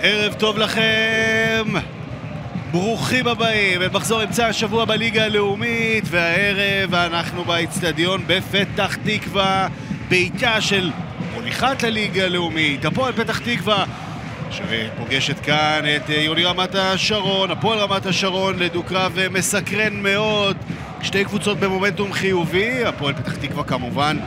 ערב טוב לכם, ברוכים הבאים אל מחזור אמצע השבוע בליגה הלאומית, והערב אנחנו באצטדיון בפתח תקווה, בעיטה של מוליכת הליגה הלאומית, הפועל פתח תקווה שפוגשת כאן את יוני רמת השרון. הפועל רמת השרון לדו-קרב מסקרן מאוד, שתי קבוצות במומנטום חיובי. הפועל פתח תקווה כמובן,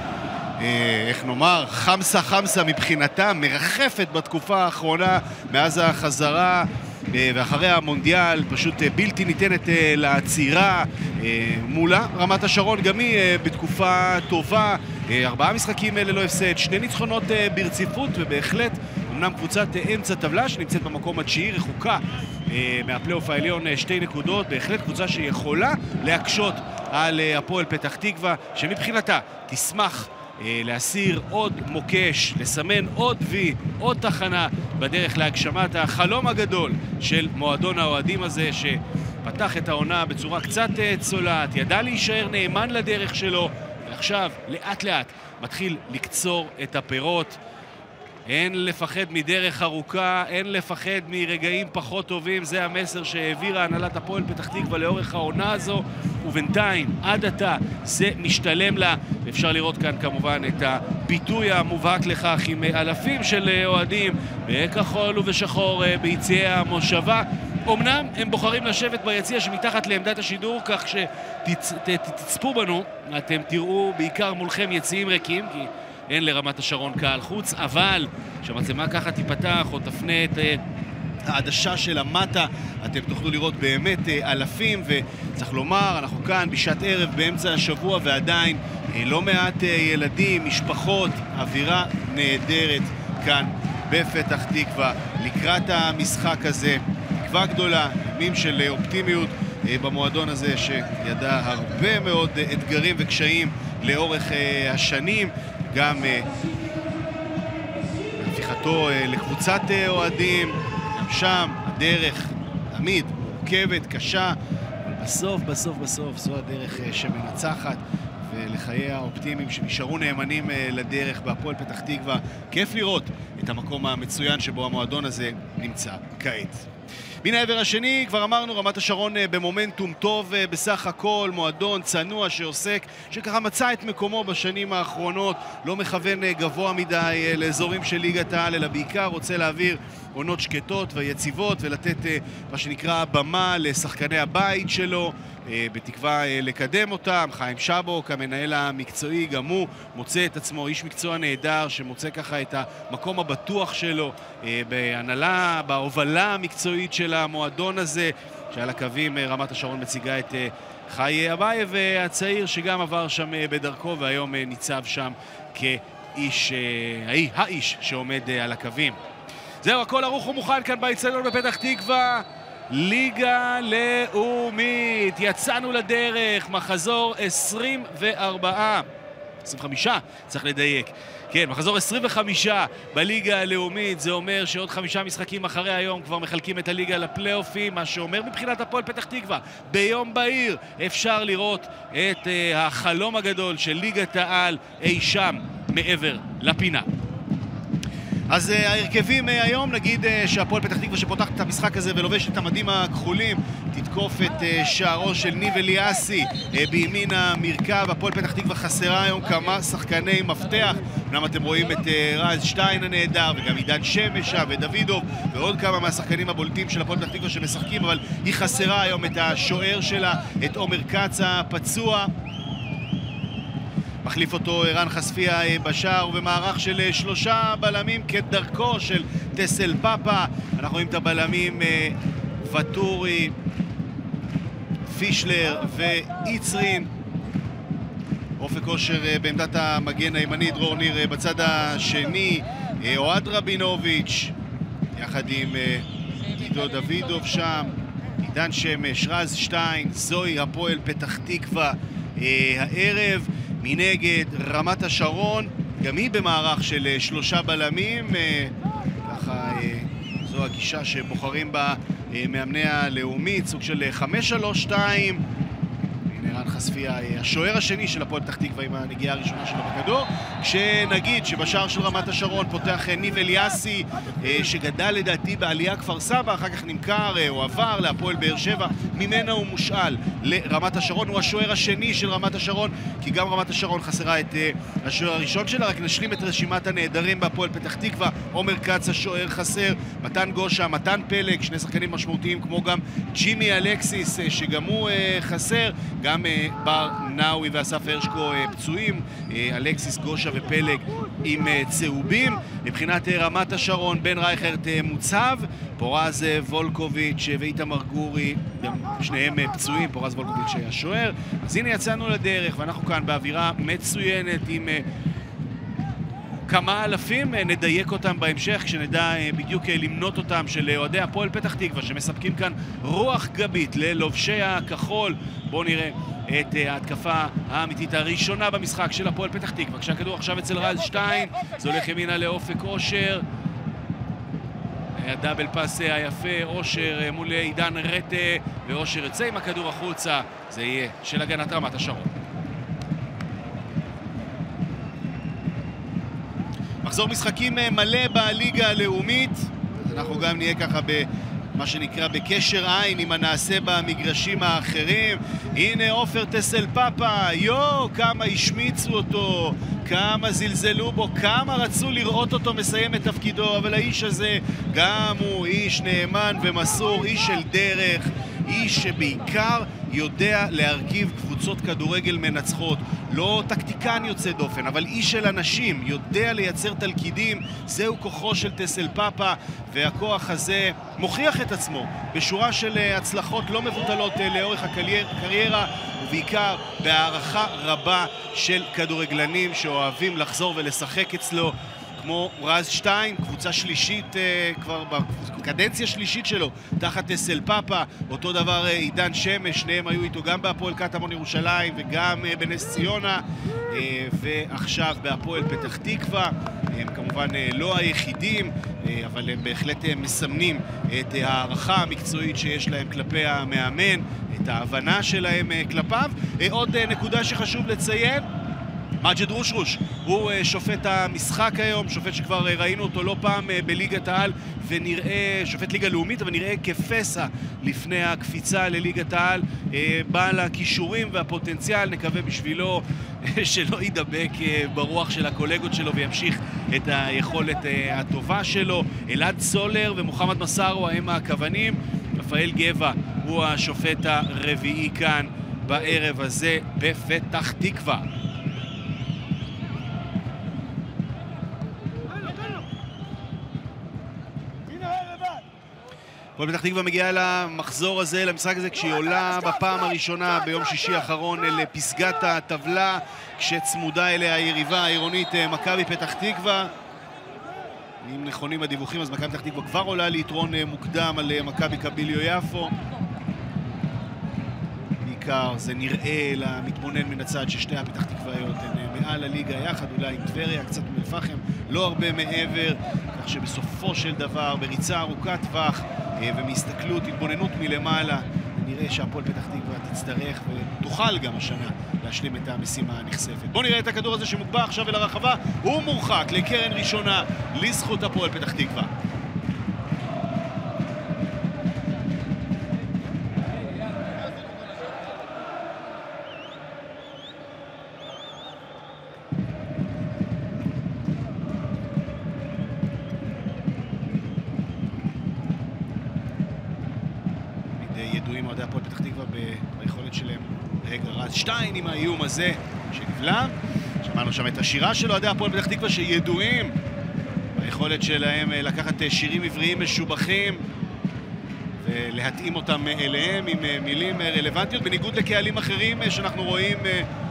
איך נאמר, חמסה מבחינתה, מרחפת בתקופה האחרונה מאז החזרה ואחרי המונדיאל, פשוט בלתי ניתנת לעצירה. מולה רמת השרון גם היא בתקופה טובה, 4 משחקים ללא הפסד, 2 ניצחונות ברציפות, ובהחלט אמנם קבוצת אמצע טבלה שנמצאת במקום התשיעי, רחוקה מהפלייאוף העליון 2 נקודות, בהחלט קבוצה שיכולה להקשות על הפועל פתח תקווה, שמבחינתה תשמח להסיר עוד מוקש, לסמן עוד וי, עוד תחנה בדרך להגשמת החלום הגדול של מועדון האוהדים הזה, שפתח את העונה בצורה קצת צולעת, ידע להישאר נאמן לדרך שלו, ועכשיו לאט לאט מתחיל לקצור את הפירות. אין לפחד מדרך ארוכה, אין לפחד מרגעים פחות טובים, זה המסר שהעבירה הנהלת הפועל פתח תקווה לאורך העונה הזו, ובינתיים עד עתה זה משתלם לה. אפשר לראות כאן כמובן את הביטוי המובהק לכך עם אלפים של אוהדים בכחול ובשחור ביציעי המושבה. אמנם הם בוחרים לשבת ביציע שמתחת לעמדת השידור, כך שתצפו בנו, אתם תראו בעיקר מולכם יציעים ריקים, כי אין לרמת השרון קהל חוץ, אבל כשהמצלמה ככה תיפתח או תפנה את העדשה של המטה, אתם תוכלו לראות באמת אלפים. וצריך לומר, אנחנו כאן בשעת ערב באמצע השבוע, ועדיין לא מעט ילדים, משפחות, אווירה נהדרת כאן בפתח תקווה לקראת המשחק הזה. תקווה גדולה, ימים של אופטימיות במועדון הזה, שידע הרבה מאוד אתגרים וקשיים לאורך השנים, גם הפיכתו לקבוצת אוהדים, גם שם הדרך תמיד מורכבת, קשה, אבל בסוף זו הדרך שמנצחת, ולחיי האופטימיים שנשארו נאמנים לדרך בהפועל פתח תקווה. כיף לראות את המקום המצוין שבו המועדון הזה נמצא כעת. מן העבר השני, כבר אמרנו, רמת השרון במומנטום טוב בסך הכל, מועדון צנוע שעוסק, שככה מצא את מקומו בשנים האחרונות, לא מכוון גבוה מדי לאזורים של ליגת העל, אלא בעיקר רוצה להעביר עונות שקטות ויציבות ולתת מה שנקרא במה לשחקני הבית שלו, בתקווה לקדם אותם. חיים שבוק, המנהל המקצועי, גם הוא מוצא את עצמו איש מקצוע נהדר, שמוצא ככה את המקום הבטוח שלו בהנהלה, בהובלה המקצועית של המועדון הזה, שעל הקווים רמת השרון מציגה את חי אבייב הצעיר, שגם עבר שם בדרכו והיום ניצב שם כאיש, האיש שעומד על הקווים. זהו, הכל ערוך ומוכן כאן באצטדיון בפתח תקווה. ליגה לאומית, יצאנו לדרך, מחזור 25, צריך לדייק. כן, מחזור 25 בליגה הלאומית, זה אומר שעוד 5 משחקים אחרי היום כבר מחלקים את הליגה לפלייאופים, מה שאומר מבחינת הפועל פתח תקווה, ביום בהיר אפשר לראות את החלום הגדול של ליגת העל אי שם מעבר לפינה. אז ההרכבים היום, נגיד שהפועל פתח תקווה שפותחת את המשחק הזה ולובש את המדים הכחולים תתקוף את שערו של ניב אליאסי בימין המרכב. הפועל פתח תקווה חסרה היום כמה שחקני מפתח, אמנם אתם רואים את רז שטיין הנהדר וגם עידן שמש ודוידוב ועוד כמה מהשחקנים הבולטים של הפועל פתח תקווה שמשחקים, אבל היא חסרה היום את השוער שלה, את עומר כץ הפצוע. מחליף אותו ערן חשפיה בשער, ובמערך של 3 בלמים כדרכו של טסל פאפה. אנחנו רואים את הבלמים וטורי, פישלר ואיצרין. אופק כושר בעמדת המגן הימני, דרור ניר בצד השני, אוהד רבינוביץ' יחד עם עידו דוידוב שם, עידן שמש, רז שטיין. זוהי הפועל פתח תקווה הערב. מנגד רמת השרון, גם היא במערך של 3 בלמים, ככה זו הגישה שבוחרים בה מאמני הלאומית, סוג של 5-3-2. הנה רן חשפיה, השוער השני של הפועל פתח תקווה עם הנגיעה הראשונה שלו בכדור. כשנגיד שבשער של רמת השרון פותח ניב אליאסי, שגדל לדעתי בעלייה כפר סבא, אחר כך נמכר או עבר להפועל באר שבע, ממנה הוא מושאל לרמת השרון. הוא השוער השני של רמת השרון, כי גם רמת השרון חסרה את השוער הראשון שלה. רק נשלים את רשימת הנהדרים בהפועל פתח תקווה: עומר כץ השוער חסר, מתן גושה, מתן פלג, שני שחקנים משמעותיים, כמו גם ג'ימי אלקסיס שגם הוא חסר, גם בר נאווי ואסף הרשקו פצועים, אלקסיס, גושה ופלג עם צהובים. מבחינת רמת השרון, בן רייכרט מוצב, פורז וולקוביץ' ואיתמר גורי, שניהם פצועים, פורז וולקוביץ' השוער. אז הנה יצאנו לדרך, ואנחנו כאן באווירה מצוינת עם כמה אלפים, נדייק אותם בהמשך כשנדע בדיוק למנות אותם, של אוהדי הפועל פתח תקווה שמספקים כאן רוח גבית ללובשי הכחול. בואו נראה את ההתקפה האמיתית הראשונה במשחק של הפועל פתח תקווה, כשהכדור עכשיו אצל רז שטיין, זה הולך ימינה לאופק אושר, הדאבל פאס היפה, אושר מול עידן רטה, ואושר יוצא עם הכדור החוצה, זה יהיה של הגנת רמת השרון. מחזור משחקים מלא בליגה הלאומית, אז אנחנו גם נהיה ככה במה שנקרא בקשר עין עם הנעשה במגרשים האחרים. הנה עופר טסל פאפה, כמה השמיצו אותו, כמה זלזלו בו, כמה רצו לראות אותו מסיים את תפקידו, אבל האיש הזה גם הוא איש נאמן ומסור, איש של דרך, איש שבעיקר יודע להרכיב קבוצות כדורגל מנצחות. לא טקטיקן יוצא דופן, אבל איש של אנשים, יודע לייצר תלכידים. זהו כוחו של טסל פאפה, והכוח הזה מוכיח את עצמו בשורה של הצלחות לא מבוטלות לאורך הקריירה, ובעיקר בהערכה רבה של כדורגלנים שאוהבים לחזור ולשחק אצלו, כמו רז שטיין, קבוצה שלישית כבר בקדנציה שלישית שלו תחת טסל פאפה. אותו דבר עידן שמש, שניהם היו איתו גם בהפועל קטמון ירושלים וגם בנס ציונה, ועכשיו בהפועל פתח תקווה. הם כמובן לא היחידים, אבל הם בהחלט מסמנים את הערכה המקצועית שיש להם כלפי המאמן, את ההבנה שלהם כלפיו. עוד נקודה שחשוב לציין, מג'ד רושרוש הוא שופט המשחק היום, שופט שכבר ראינו אותו לא פעם בליגת העל, ונראה, שופט ליגה לאומית, אבל נראה כפסע לפני הקפיצה לליגת העל, בעל הכישורים והפוטנציאל. נקווה בשבילו שלא ידבק ברוח של הקולגות שלו וימשיך את היכולת הטובה שלו. אלעד סולר ומוחמד מסארו הם הכוונים, רפאל גבע הוא השופט הרביעי כאן בערב הזה בפתח תקווה. הפועל פתח תקווה מגיעה למחזור הזה, למשחק הזה, כשהיא עולה בפעם הראשונה ביום שישי האחרון לפסגת הטבלה, כשצמודה אליה היריבה העירונית מכבי פתח תקווה. אם נכונים הדיווחים, אז מכבי פתח תקווה כבר עולה ליתרון מוקדם על מכבי קביליו יפו. בעיקר זה נראה למתבונן מן הצד ששתי הפתח תקוויות הן מעל הליגה יחד, אולי עם טבריה, קצת מלפחם, לא הרבה מעבר, כך שבסופו של דבר בריצה ארוכת טווח ומהסתכלות, התבוננות מלמעלה, נראה שהפועל פתח תקווה תצטרך ותוכל גם השנה להשלים את המשימה הנחשפת. בואו נראה את הכדור הזה שמוקבע עכשיו אל הרחבה, הוא מורחק לקרן ראשונה לזכות הפועל פתח תקווה. ידועים אוהדי הפועל פתח תקווה ביכולת שלהם. רגע, רז שטיין עם האיום הזה שנבלע. שמענו שם את השירה של אוהדי הפועל פתח תקווה שידועים ביכולת שלהם לקחת שירים עבריים משובחים ולהתאים אותם אליהם עם מילים רלוונטיות, בניגוד לקהלים אחרים שאנחנו רואים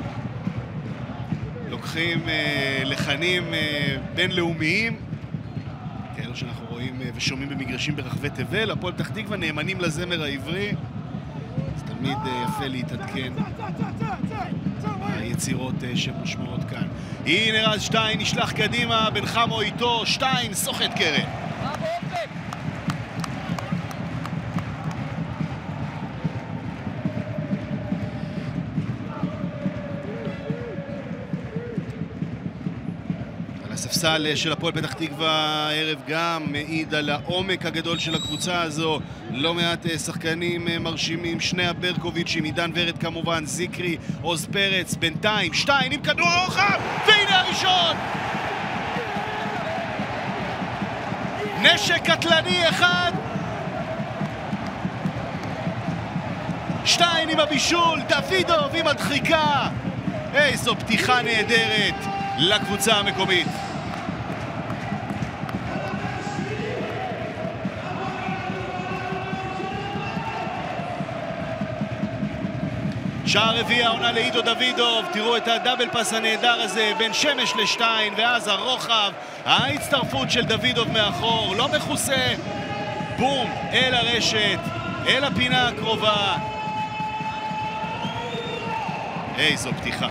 לוקחים לחנים בינלאומיים, כאלו שאנחנו רואים ושומעים במגרשים ברחבי תבל. הפועל פתח תקווה נאמנים לזמר העברי, אז תמיד יפה להתעדכן היצירות שמושמעות כאן. הנה רז שטיין נשלח קדימה, בן חמו איתו, שטיין סוחט קרן. הספסל של הפועל פתח תקווה הערב גם מעיד על העומק הגדול של הקבוצה הזו. לא מעט שחקנים מרשימים, שני הברקוביצ'ים, עידן ורד כמובן, זיקרי, עוז פרץ, בינתיים שטיין עם כדור הרוחב, והנה הראשון! נשק קטלני אחד, שטיין עם הבישול, דוידוב עם הדחיקה. איזו פתיחה נהדרת לקבוצה המקומית. שער רביעי העונה לעידו דוידוב. תראו את הדאבל פס הנהדר הזה בין שמש לשטיין, ואז הרוחב, ההצטרפות של דוידוב מאחור, לא מכוסה, בום, אל הרשת, אל הפינה הקרובה. איזו פתיחה.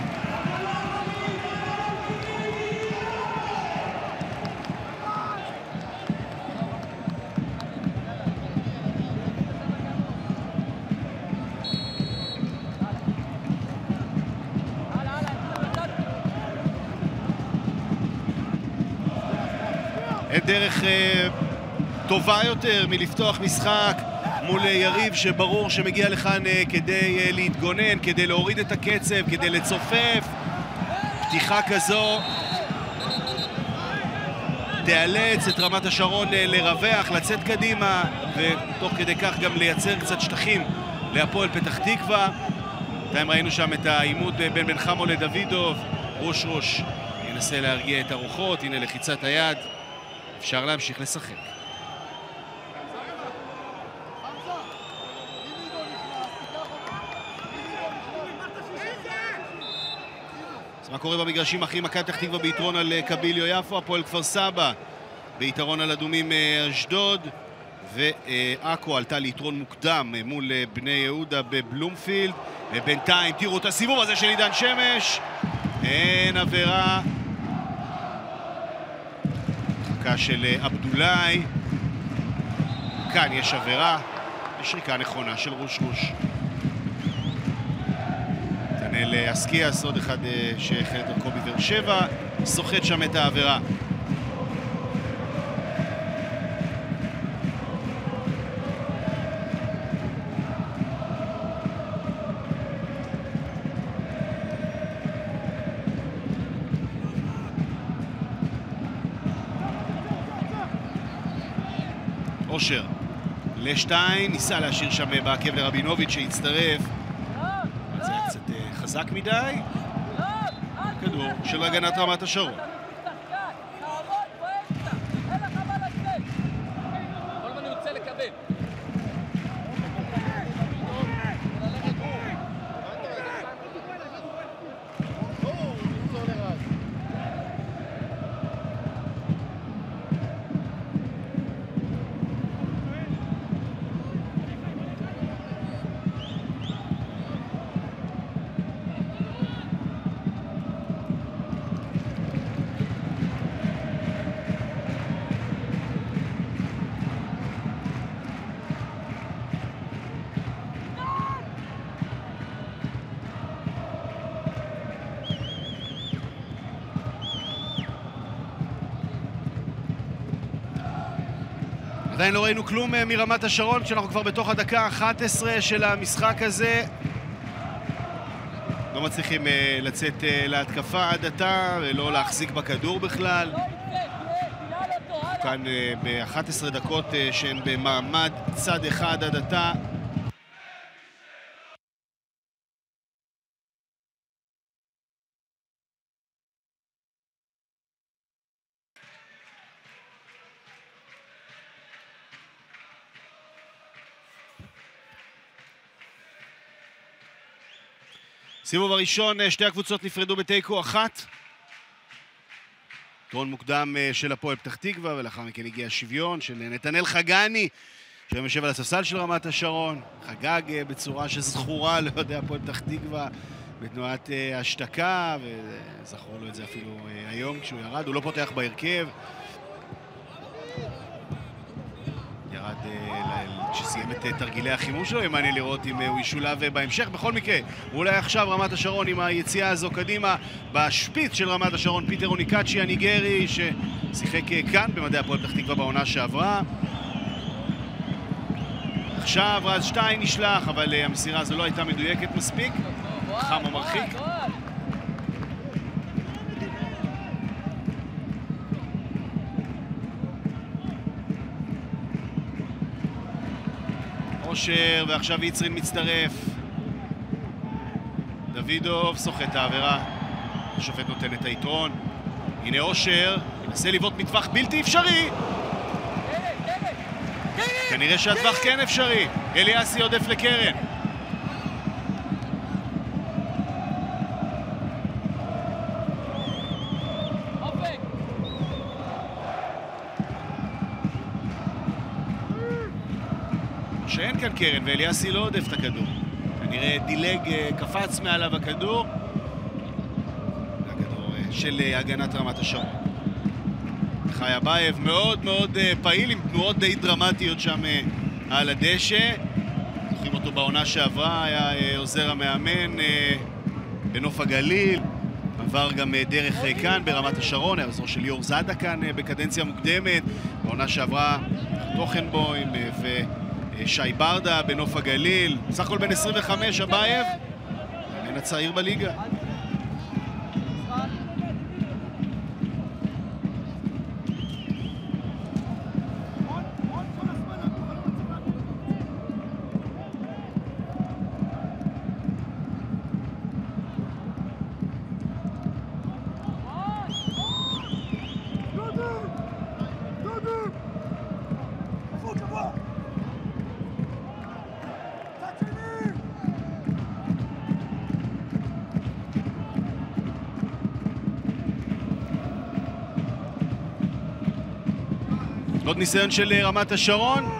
אין דרך טובה יותר מלפתוח משחק מול יריב שברור שמגיע לכאן כדי להתגונן, כדי להוריד את הקצב, כדי לצופף. פתיחה כזו תיאלץ את רמת השרון לרווח, לצאת קדימה, ותוך כדי כך גם לייצר קצת שטחים להפועל פתח תקווה. בינתיים ראינו שם את העימות בין בן חמו לדוידוב. רוש ינסה להרגיע את הרוחות, הנה לחיצת היד, אפשר להמשיך לשחק. אז מה קורה במגרשים אחרי מכבי פתח תקווה ביתרון על קביליו יפו? הפועל כפר סבא ביתרון על אדומים אשדוד, ועכו עלתה ליתרון מוקדם מול בני יהודה בבלומפילד. ובינתיים תראו את הסיבוב הזה של עידן שמש, אין עבירה, חכה של אבדולאי. כאן יש עבירה, יש שריקה נכונה של רוש. תנאל אסקיאס, עוד אחד שהחל את דרכו בבאר שבע, סוחט שם את העבירה. אושר לשטיין, ניסה להשאיר שם בעקב לרבינוביץ' שהצטרף, אבל זה היה קצת חזק מדי. כדור של הגנת רמת השרון. עדיין לא ראינו כלום מרמת השרון כשאנחנו כבר בתוך הדקה ה-11 של המשחק הזה. לא מצליחים לצאת להתקפה עד עתה ולא להחזיק בכדור בכלל. כאן ב-11 דקות שהן במעמד צד אחד עד עתה. סיבוב הראשון, שתי הקבוצות נפרדו בתיקו אחת. יתרון מוקדם של הפועל פתח תקווה, ולאחר מכן הגיע שוויון של נתנאל חגני, שהיום יושב על הספסל של רמת השרון. חגג בצורה שזכורה, לא יודע, הפועל פתח תקווה בתנועת השתקה, וזכרו לו את זה אפילו היום כשהוא ירד. הוא לא פותח בהרכב. ירד שסיים את תרגילי החימוש שלו, מעניין לראות אם הוא ישולב בהמשך. בכל מקרה, אולי עכשיו רמת השרון עם היציאה הזו קדימה בשפיץ של רמת השרון, פיטר אוניקאצ'י הניגרי ששיחק כאן במדעי הפועל פתח תקווה בעונה שעברה. עכשיו רז שטיין נשלח, אבל המסירה הזו לא הייתה מדויקת מספיק. חמה מרחיק. אושר, ועכשיו יצרין מצטרף. דוידוב סוחט העבירה. השופט נותן את היתרון. הנה אושר, ינסה לבעוט מטווח בלתי אפשרי. כנראה שהטווח כן אפשרי. אליאסי עודף לקרן. שאין כאן קרן, ואליאסי לא עודף את הכדור. כנראה דילג, קפץ מעליו הכדור. זה הכדור של הגנת רמת השרון. חי אבייב מאוד מאוד פעיל, עם תנועות די דרמטיות שם על הדשא. זוכרים אותו בעונה שעברה, היה עוזר המאמן בנוף הגליל. עבר גם דרך כאן ברמת השרון, היה עוזרו של ליאור זאדה כאן בקדנציה מוקדמת. בעונה שעברה טוכנבוים שי ברדה בנוף הגליל. סך הכל בן 25 אבייב, המאמן הצעיר בליגה. עוד ניסיון של רמת השרון.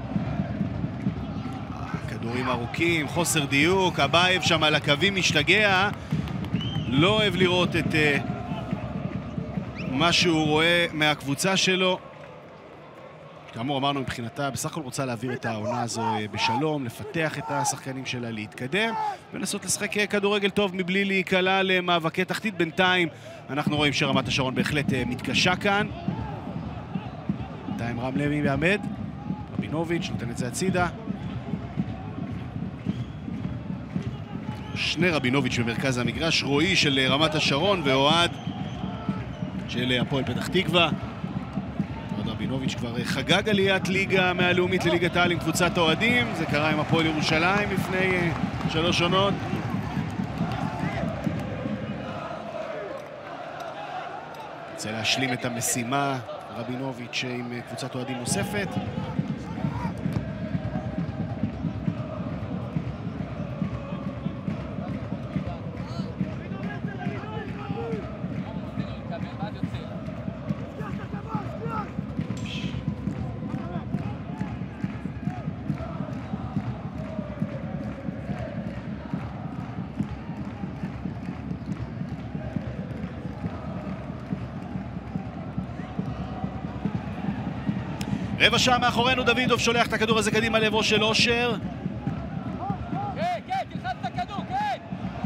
כדורים ארוכים, חוסר דיוק, אבייב שם על הקווים משתגע. לא אוהב לראות את מה שהוא רואה מהקבוצה שלו. כאמור, אמרנו מבחינתה, בסך הכל רוצה להעביר את העונה הזו בשלום, לפתח את השחקנים שלה, להתקדם, ולנסות לשחק כדורגל טוב מבלי להיקלע למאבקי תחתית. בינתיים אנחנו רואים שרמת השרון בהחלט מתקשה כאן. בינתיים רם לוי מעמד, רבינוביץ' נותן את זה הצידה. שני רבינוביץ' במרכז המגרש, רועי של רמת השרון ואוהד של הפועל פתח תקווה. רבינוביץ' כבר חגג עליית ליגה מהלאומית לליגת העל עם קבוצת האוהדים. זה קרה עם הפועל ירושלים לפני 3 עונות. רוצה להשלים את המשימה רבינוביץ' עם קבוצת אוהדים נוספת. רבע שעה מאחורינו, דוידוב שולח את הכדור הזה קדימה לעברו של אושר. כן, תלחץ את הכדור, כן!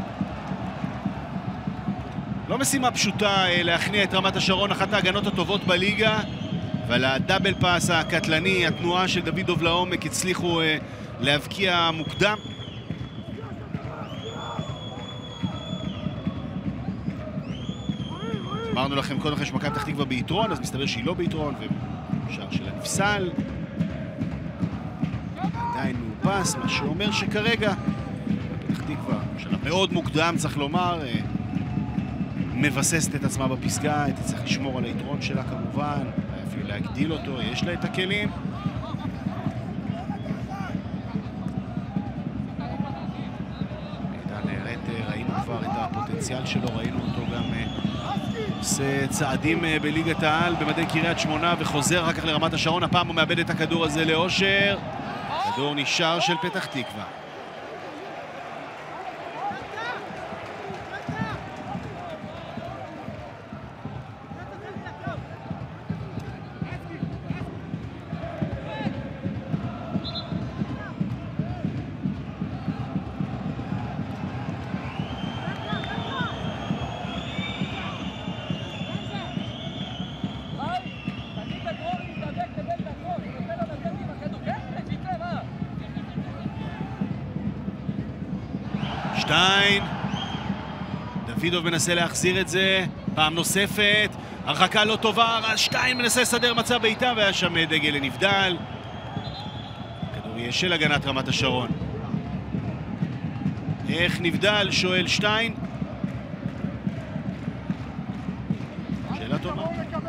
לא משימה פשוטה להכניע את רמת השרון, אחת ההגנות הטובות בליגה, אבל הדאבל פאס הקטלני, התנועה של דוידוב לעומק, הצליחו להבקיע מוקדם. אמרנו לכם קודם לכן שמכבי פתח תקווה ביתרון, אז מסתבר שהיא לא ביתרון, שער שלה נפסל. עדיין מאופס, מה שאומר שכרגע פתח תקווה, בשלב מאוד מוקדם צריך לומר, מבססת את עצמה בפסגה, היא תצטרך לשמור על היתרון שלה כמובן, אפילו להגדיל אותו, יש לה את הכלים. עידן רטר, ראינו כבר את הפוטנציאל שלו, ראינו אותו גם עושה צעדים בליגת העל במדי קריית שמונה וחוזר אחר כך לרמת השרון. הפעם הוא מאבד את הכדור הזה לאושר. כדור נשאר של פתח תקווה. שטיין. דוידוב מנסה להחזיר את זה. פעם נוספת. הרחקה לא טובה. שטיין מנסה לסדר מצב בעיטה, והיה שם דגל לנבדל. כדור יהיה של הגנת רמת השרון. איך נבדל? שואל שטיין. שאלה טובה.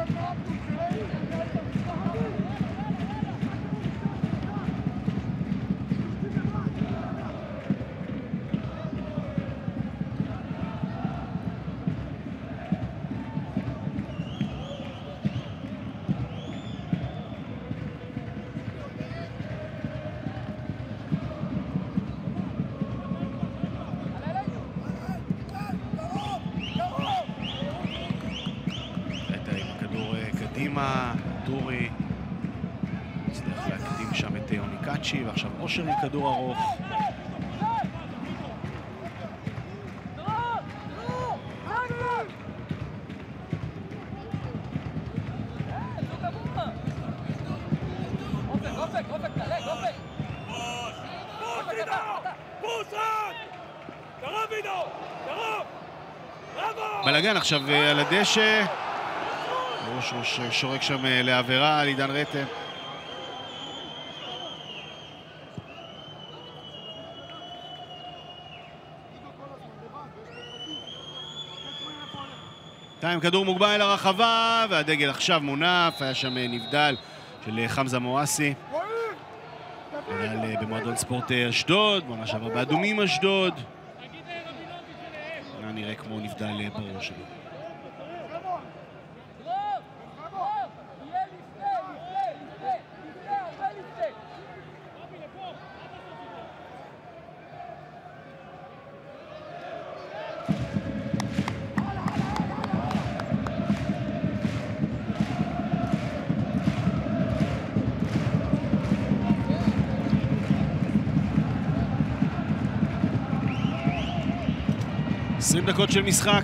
טורי הצליח להקדים שם את אוניקאצ'י, ועכשיו אושר עם כדור ארוך. בלגן עכשיו על הדשא. ראש שורק שם לעבירה על עידן רטם. בינתיים כדור מוגבל אל הרחבה, והדגל עכשיו מונף. היה שם נבדל של חמזה מואסי. נבדל במועדון ספורט אשדוד, ממש עבר באדומים אשדוד. נראה כמו נבדל ברור שלו. דקות של משחק.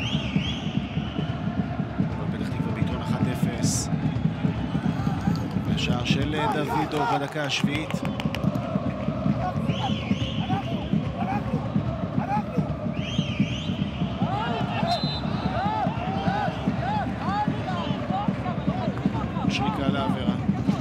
פתח תקווה ביתרון 1-0. השער של דוידוב בדקה השביעית. שריקה לעבירה.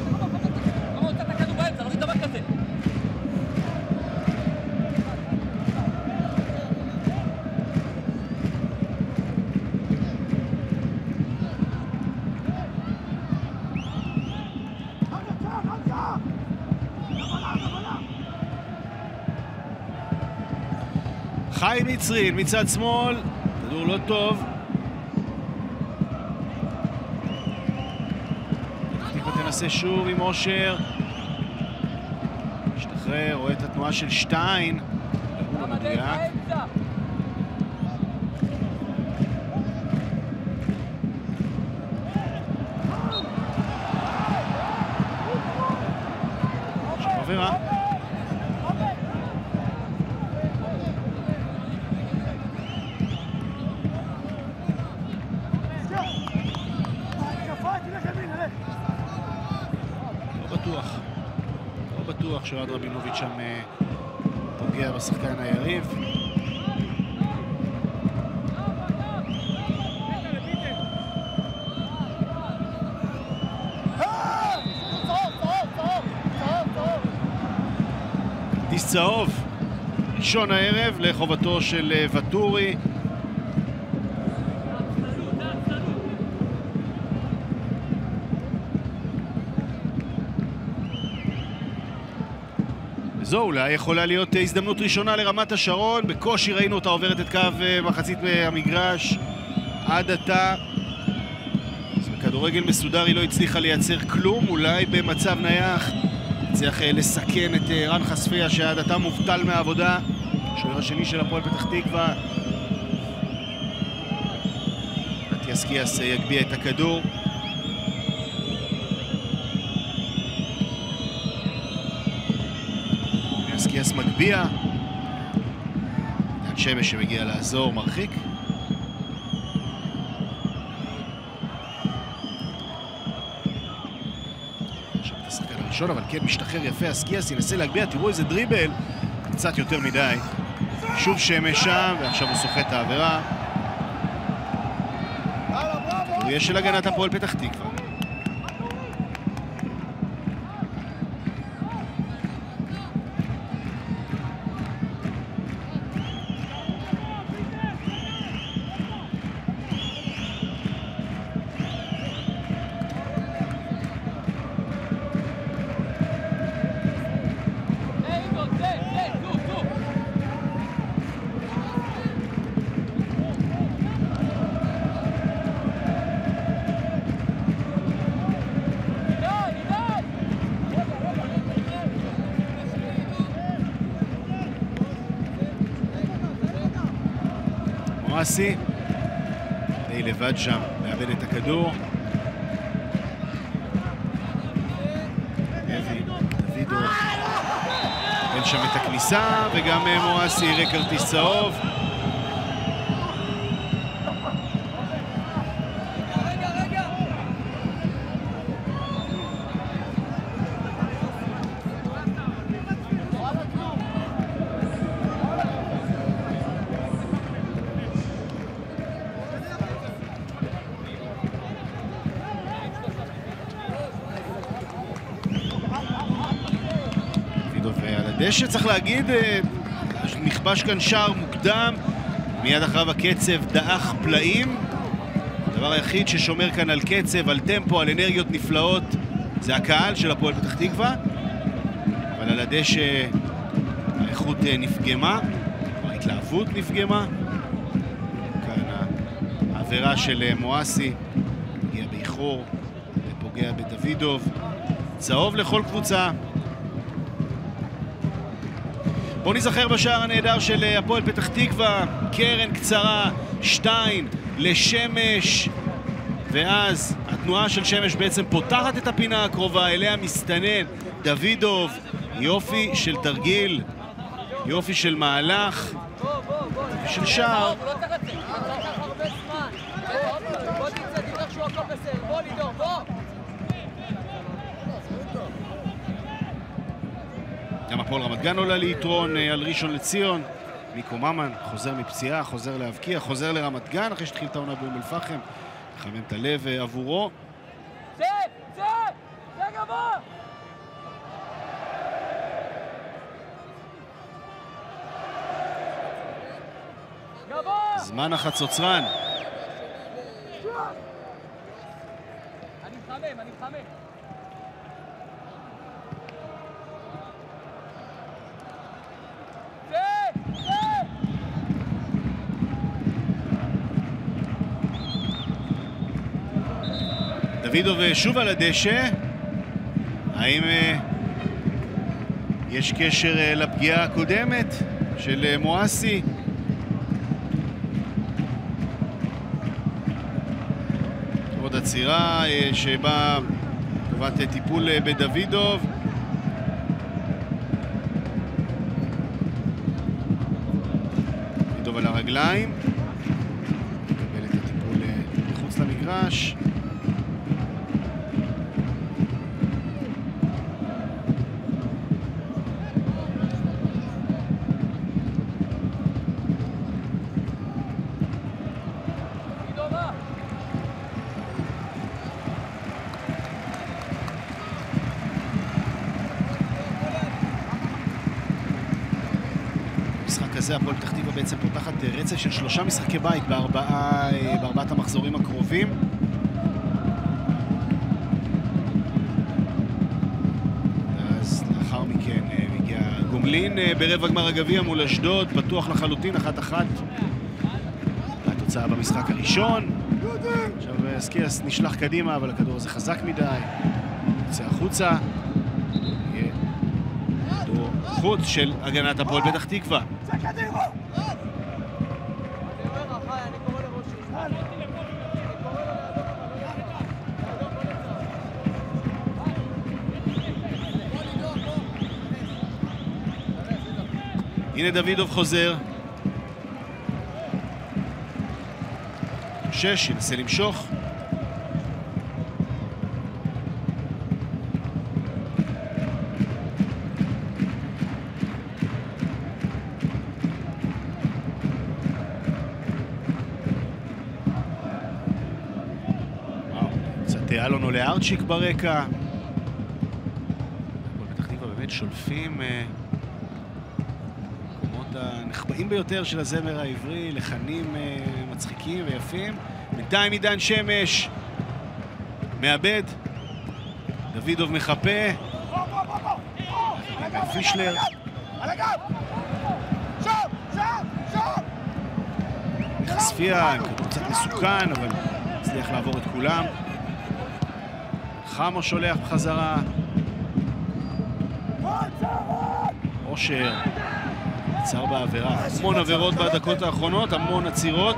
חיים יצרין מצד שמאל, כדור לא טוב. תקווה תנסה שוב עם אושר. משתחרר, רואה את התנועה של שטיין. הוא לא מדויק. שם עבירה. לא בטוח שאוהד רבינוביץ' שם פוגע בשחקן היריב. כרטיס צהוב ראשון הערב לחובתו של וטורי. זו אולי יכולה להיות הזדמנות ראשונה לרמת השרון. בקושי ראינו אותה עוברת את קו מחצית המגרש עד עתה. אז בכדורגל מסודר היא לא הצליחה לייצר כלום. אולי במצב נייח צריך לסכן את רן חשפיה שעד עתה מובטל מהעבודה. השוער השני של הפועל פתח תקווה. אטיאס יגביה את הכדור. אטיאס מגביה. דן שמש שמגיע לעזור, מרחיק. עכשיו את השחקן הראשון, אבל כן משתחרר יפה. אסקיאס ינסה להגביה, תראו איזה דריבל. קצת יותר מדי. שוב שמש שם, ועכשיו הוא סוחט את העבירה. הוא יש של הגנת הפועל פתח תקווה. מואסי די לבד שם, מאבד את הכדור. דוידוב אין שם את הכניסה, וגם מואסי יראה כרטיס צהוב. דשא, צריך להגיד, נכבש כאן שער מוקדם, מיד אחריו הקצב דאח פלאים. הדבר היחיד ששומר כאן על קצב, על טמפו, על אנרגיות נפלאות, זה הקהל של הפועל פתח תקווה. אבל על הדשא האיכות נפגמה, ההתלהבות נפגמה. כאן העבירה של מואסי, הגיע באיחור ופוגע בדוידוב. צהוב לכל קבוצה. בואו נזכר בשער הנהדר של הפועל פתח תקווה, קרן קצרה, 2 לשמש, ואז התנועה של שמש בעצם פותחת את הפינה הקרובה, אליה מסתנן דוידוב. יופי של תרגיל, יופי של מהלך, יופי של שער. גם הפועל רמת גן עולה ליתרון על ראשון לציון. מיקו ממן חוזר מפציעה, חוזר להבקיע, חוזר לרמת גן אחרי שתחיל את העונה באום אל-פחם. מחמם את הלב עבורו. זה גבוה! גבוה! זמן החצוצרן. אני מחמם. דוידוב שוב על הדשא. האם יש קשר לפגיעה הקודמת של מואסי? עוד עצירה שבאה לטובת טיפול בדוידוב. דוידוב על הרגליים, מקבל את הטיפול מחוץ למגרש. זה הפועל פתח תקווה בעצם פותחת רצף של 3 משחקי בית בארבעת המחזורים הקרובים. אז לאחר מכן הגיע גומלין ברבע גמר הגביע מול אשדוד, פתוח לחלוטין, 1-1. התוצאה במשחק הראשון. עכשיו סקיאס נשלח קדימה, אבל הכדור הזה חזק מדי. יוצא החוצה. יהיה כדור חוץ של הגנת הפועל פתח תקווה. הנה דוידוב חוזר. 6, ינסה למשוך. אלון אולארצ'יק ברקע. הפועל פתח תקווה באמת שולפים מקומות הנחבאים ביותר של הזמר העברי, לחנים מצחיקים ויפים. בינתיים עידן שמש מאבד, דוידוב מחפה, פישלר חשפיה, כדור קצת מסוכן, אבל הצליח לעבור את כולם. חמו שולח בחזרה, אושר עצר בעבירה, המון עבירות בדקות האחרונות, המון עצירות.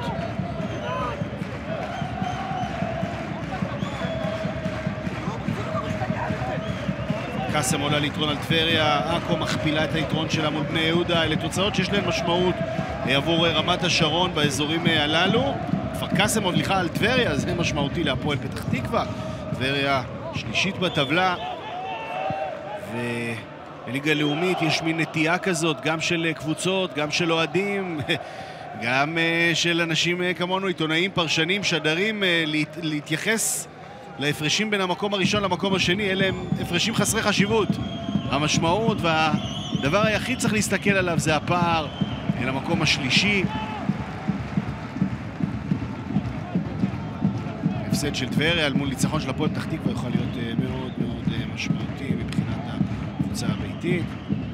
קאסם עולה ליתרון על טבריה, עכו מכפילה את היתרון שלה מול בני יהודה. אלה תוצאות שיש להן משמעות עבור רמת השרון באזורים הללו. כפר קאסם מבליחה על טבריה, זה משמעותי להפועל פתח תקווה. טבריה שלישית בטבלה, ובליגה הלאומית יש מין נטייה כזאת, גם של קבוצות, גם של אוהדים, גם של אנשים כמונו, עיתונאים, פרשנים, שדרים, להתייחס להפרשים בין המקום הראשון למקום השני. אלה הם הפרשים חסרי חשיבות. המשמעות והדבר היחיד צריך להסתכל עליו זה הפער אל המקום השלישי. הפסד של טבריה אל מול ניצחון של הפועל פתח תקווה יכול להיות מאוד מאוד משמעותי מבחינת הקבוצה הביתית.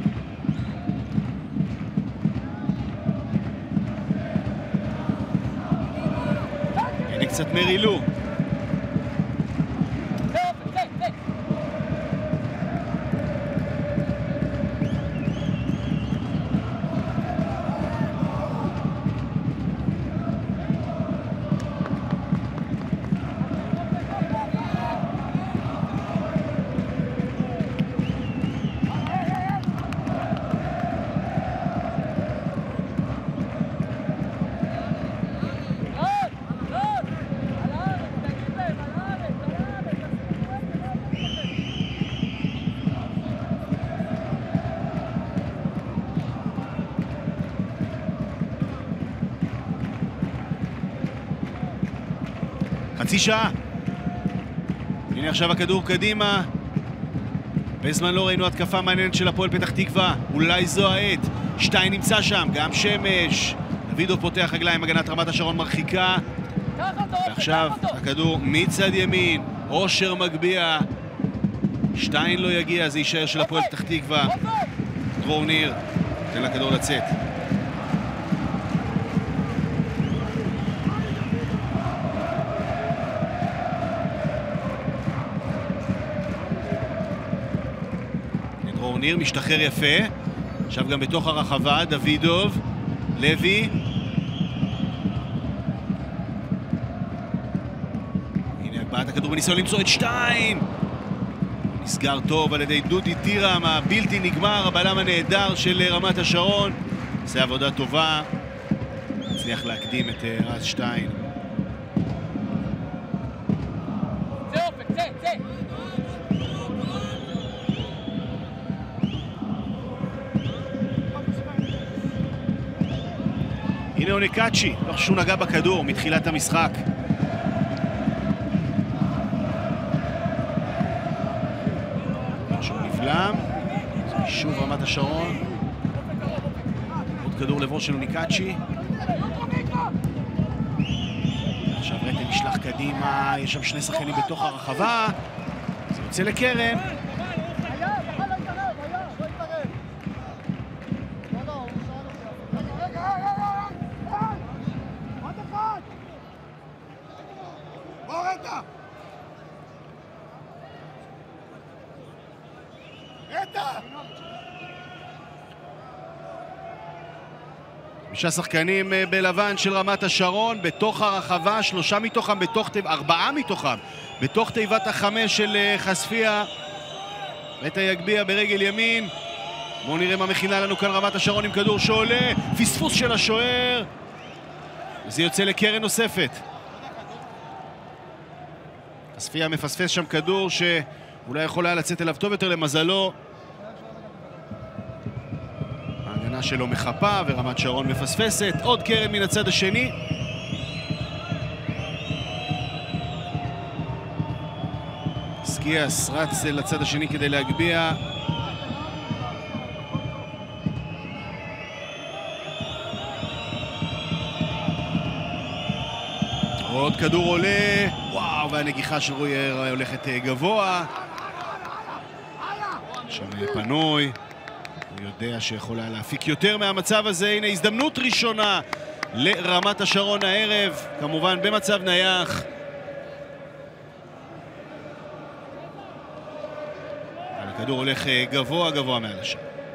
הנה קצת מרילו. חצי שעה. הנה עכשיו הכדור קדימה. בזמן לא ראינו התקפה מעניינת של הפועל פתח תקווה. אולי זו העת. שטיין נמצא שם, גם שמש. דוידוב פותח רגליים, הגנת רמת השרון מרחיקה. ועכשיו הכדור מצד ימין. אושר מגביע. שטיין לא יגיע, זה יישאר של הפועל פתח תקווה. דרור ניר תן לכדור לצאת. ניר משתחרר יפה, עכשיו גם בתוך הרחבה, דוידוב, לוי, הנה הגבהת הכדור בניסיון למצוא את שטיין, נסגר טוב על ידי דודי טירם, הבלתי נגמר, הבלם הנהדר של רמת השרון, עושה עבודה טובה, הצליח להקדים את רז שטיין. הנה אונקאצ'י, לא שהוא נגע בכדור מתחילת המשחק. משהו נבלם, שוב רמת השרון. עוד כדור לבוא של אונקאצ'י. עכשיו רטל נשלח קדימה, יש שם שני שחקנים בתוך הרחבה. זה יוצא לקרן. חמישה שחקנים בלבן של רמת השרון בתוך הרחבה, 4 מתוכם בתוך תיבת החמש של חשפיה. רטה יגביע ברגל ימין. בואו נראה מה מכינה לנו כאן רמת השרון עם כדור שעולה, פספוס של השוער, וזה יוצא לקרן נוספת. חשפיה מפספס שם כדור שאולי יכול היה לצאת אליו טוב יותר, למזלו ההגנה שלו מחפה ורמת שרון מפספסת. עוד קרן מן הצד השני. סקיאס רץ לצד השני כדי להגביע. עוד כדור עולה, וואו, והנגיחה של רוי הולכת גבוה. שם פנוי, הוא יודע שיכול היה להפיק יותר מהמצב הזה. הנה הזדמנות ראשונה לרמת השרון הערב, כמובן במצב נייח. הכדור הולך גבוה גבוה מעל השם.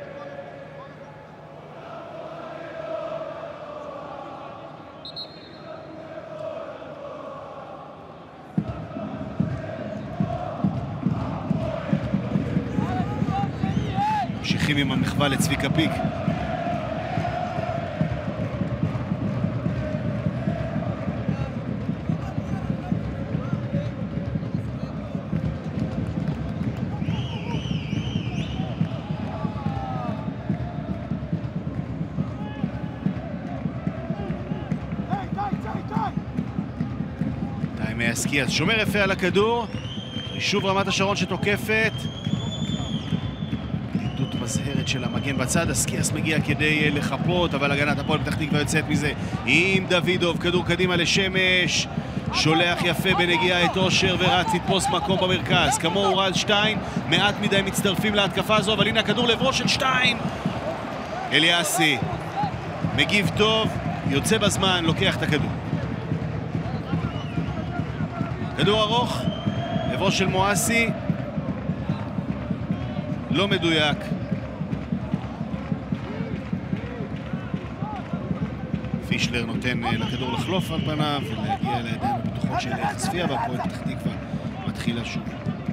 ממשיכים עם המחווה לצביקה פיק. סקיאס שומר יפה על הכדור, שוב רמת השרון שתוקפת, עידות מזהרת של המגן בצד. סקיאס מגיע כדי לחפות, אבל הגנת הפועל פתח תקווה יוצאת מזה עם דוידוב. כדור קדימה לשמש, שולח יפה בנגיעה את אושר ורץ לתפוס מקום במרכז, כמוהו רז שטיין. מעט מדי מצטרפים להתקפה הזו, אבל הנה הכדור לעברו של שטיין. אליאסי מגיב טוב, יוצא בזמן, לוקח את הכדור. כדור ארוך, לעברו של מואסי, לא מדויק. פישלר נותן לכדור לחלוף על פניו ולהגיע לידיים הבטוחות של צפיה, והפועל פתח תקווה מתחילה שוב.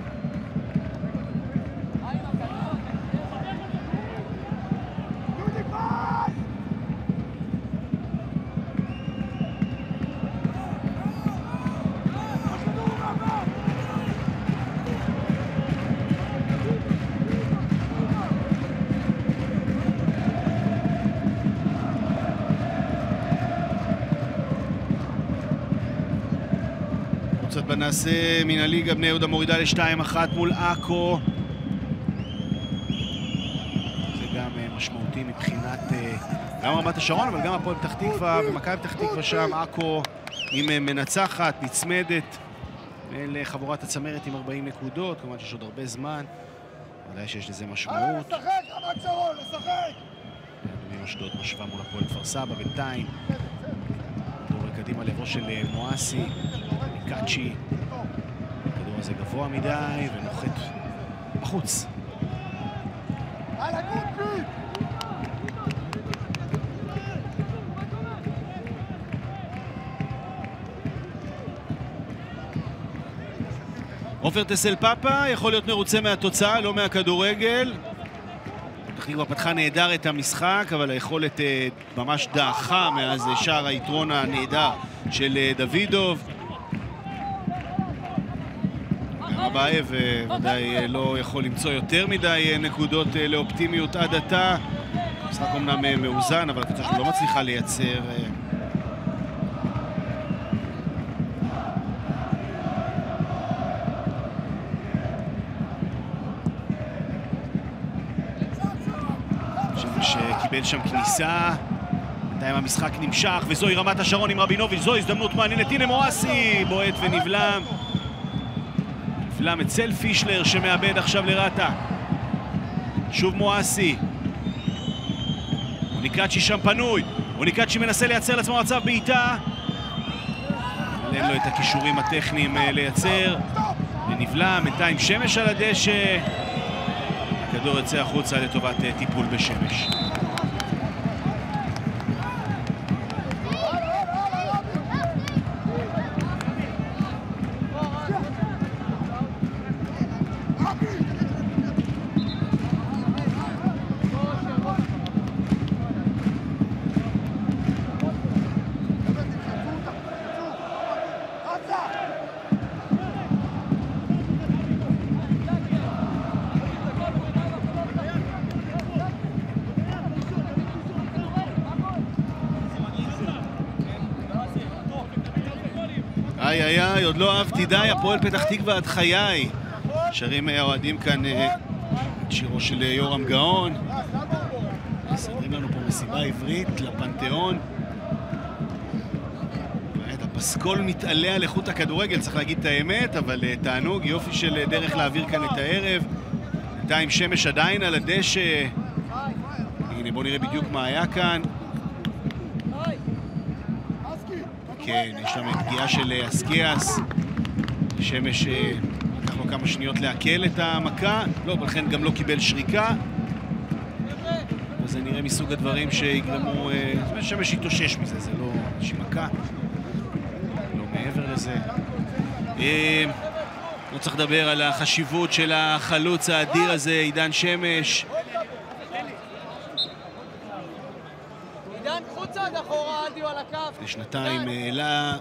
קבוצת בנעשה מן הליגה בני יהודה מורידה ל-2-1 מול עכו. זה גם משמעותי מבחינת גם רמת השרון, אבל גם הפועל פתח תקווה ומכבי פתח תקווה שם. עכו עם מנצחת, נצמדת לחבורת הצמרת עם 40 נקודות. כמובן שיש עוד הרבה זמן, ודאי שיש לזה משמעות. לשחק, רמת שרון, לשחק! אשדוד משווה מול הפועל כפר סבא בינתיים. כדור קדימה לעברו של מואסי, קאצ'י. הכדור הזה גבוה מדי ונוחת בחוץ. עופר טסל פאפה יכול להיות מרוצה מהתוצאה, לא מהכדורגל. פתח תקווה פתחה נהדר את המשחק, אבל היכולת ממש דעכה מאז שער היתרון הנהדר של דוידוב. אבאייב ודאי לא יכול למצוא יותר מדי נקודות לאופטימיות עד עתה. המשחק אומנם מאוזן, אבל הקבוצה שלו לא מצליחה לייצר. שקיבל שם כניסה, בינתיים המשחק נמשך, וזוהי רמת השרון עם רבינוביץ'. זו הזדמנות מעניינת, הנה מואסי בועט ונבלם. נבלם אצל פישלר שמאבד עכשיו לרטה. שוב מואסי, אוניקאצ'י שם פנוי, אוניקאצ'י מנסה לייצר לעצמו מצב בעיטה, אין לו את הכישורים הטכניים לייצר, ונבלם. בינתיים שמש על הדשא, הכדור יוצא החוצה לטובת טיפול בשמש. איי, עוד לא אהבתי די, הפועל פתח תקווה עד חיי. שרים האוהדים כאן שירו של יורם גאון. מסדרים לנו פה מסיבה עברית לפנתיאון. הפסקול מתעלה על איכות הכדורגל, צריך להגיד את האמת, אבל תענוג, יופי של דרך להעביר כאן את הערב. בינתיים שמש עדיין על הדשא. הנה, בואו נראה בדיוק מה היה כאן. כן, יש שם פגיעה של אסקיאס. שמש לקח לו כמה שניות להקל את המכה, לא, ולכן גם לא קיבל שריקה. וזה נראה מסוג הדברים שיגרמו, שמש יתאושש מזה, זה לא איזושהי מכה. לא מעבר לזה. לא צריך לדבר על החשיבות של החלוץ האדיר הזה, עידן שמש. עידן, חוצה עד אחורה, אל תהיו על הכף. לשנתיים העלה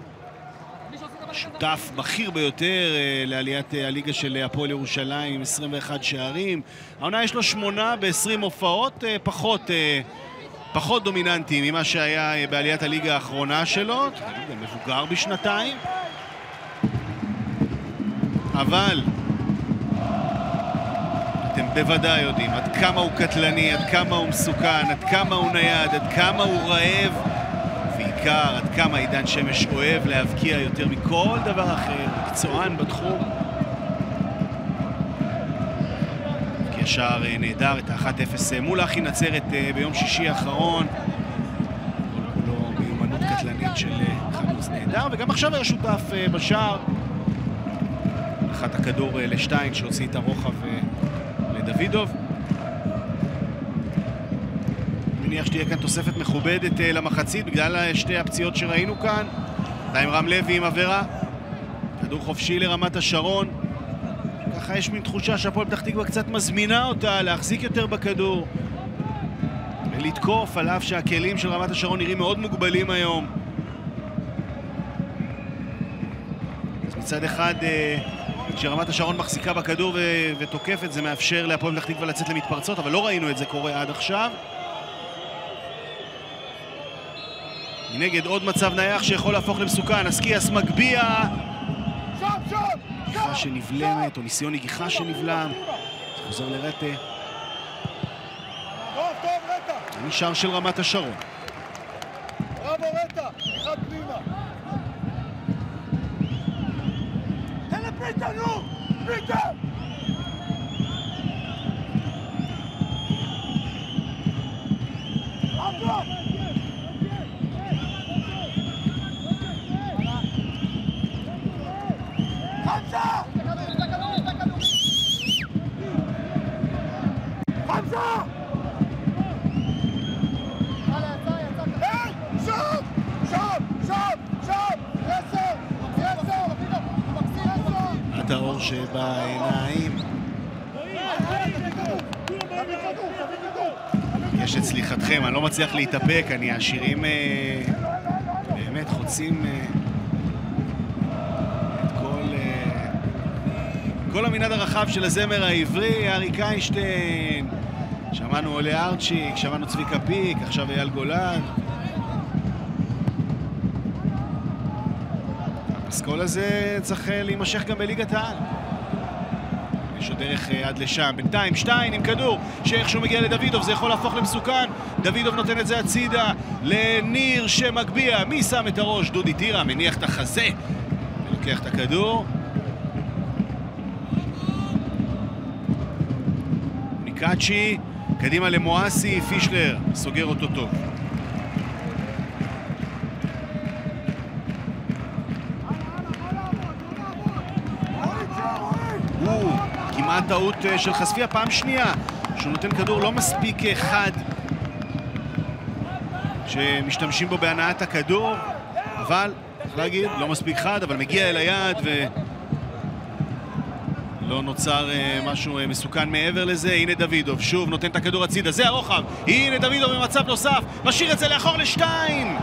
שותף בכיר ביותר לעליית הליגה של הפועל ירושלים עם 21 שערים. העונה יש לו 8 ב-20 הופעות, פחות דומיננטי ממה שהיה בעליית הליגה האחרונה שלו. מבוגר בשנתיים. אבל אתם בוודאי יודעים עד כמה הוא קטלני, עד כמה הוא מסוכן, עד כמה הוא נייד, עד כמה הוא רעב, בעיקר עד כמה עידן שמש אוהב להבקיע יותר מכל דבר אחר, מקצוען בתחום. הבקיע שער נהדר, את ה-1-0 מול אחי נצרת ביום שישי האחרון. כולו מיומנות קטלנית של חלוץ נהדר, וגם עכשיו היה שותף בשער. אחת הכדור לשטיין שהוציא את הרוחב לדוידוב. מניח שתהיה כאן תוספת מכובדת למחצית בגלל שתי הפציעות שראינו כאן. עדיין רם לוי עם עבירה. כדור חופשי לרמת השרון. ככה יש מין תחושה שהפועל פתח תקווה קצת מזמינה אותה להחזיק יותר בכדור ולתקוף, על אף שהכלים של רמת השרון נראים מאוד מוגבלים היום. אז מצד אחד כשרמת השרון מחזיקה בכדור ותוקפת, זה מאפשר להפועל פתח תקווה לצאת למתפרצות, אבל לא ראינו את זה קורה עד עכשיו. מנגד עוד מצב נייח שיכול להפוך למסוכן. אסקיאס מגביע. גיחה שנבלמת, או ניסיון נגיחה שנבלם. זה חוזר לרטה. זה נשאר של רמת השרון. בראבו רטה, אחד פנימה. תן לפיתה, נו! פיתה! את האור שבעיניים. יש את סליחתכם, אני לא מצליח להתאפק, השירים באמת חוצים את כל המנעד הרחב של הזמר העברי. אריק איינשטיין, שמענו עולה ארצ'יק, שמענו צביקה פיק, עכשיו אייל גולן. הפסקול הזה צריך להימשך גם בליגת העל. יש עוד דרך עד לשם. בינתיים שטיין עם כדור שאיכשהו מגיע לדוידוב, זה יכול להפוך למסוכן. דוידוב נותן את זה הצידה לניר שמגביע. מי שם את הראש? דודי טירה מניח את החזה ולוקח את הכדור. ניקאצ'י קדימה למואסי, פישלר סוגר אותו טוב. כמעט טעות של חשפיה, פעם שנייה שהוא נותן כדור לא מספיק חד שמשתמשים בו בהנעת הכדור, אבל צריך להגיד לא מספיק חד, אבל מגיע אל היד ולא נוצר משהו מסוכן מעבר לזה. הנה דוידוב שוב נותן את הכדור הצידה, זה הרוחב, הנה דוידוב במצב נוסף, משאיר את זה לאחור לשטיין.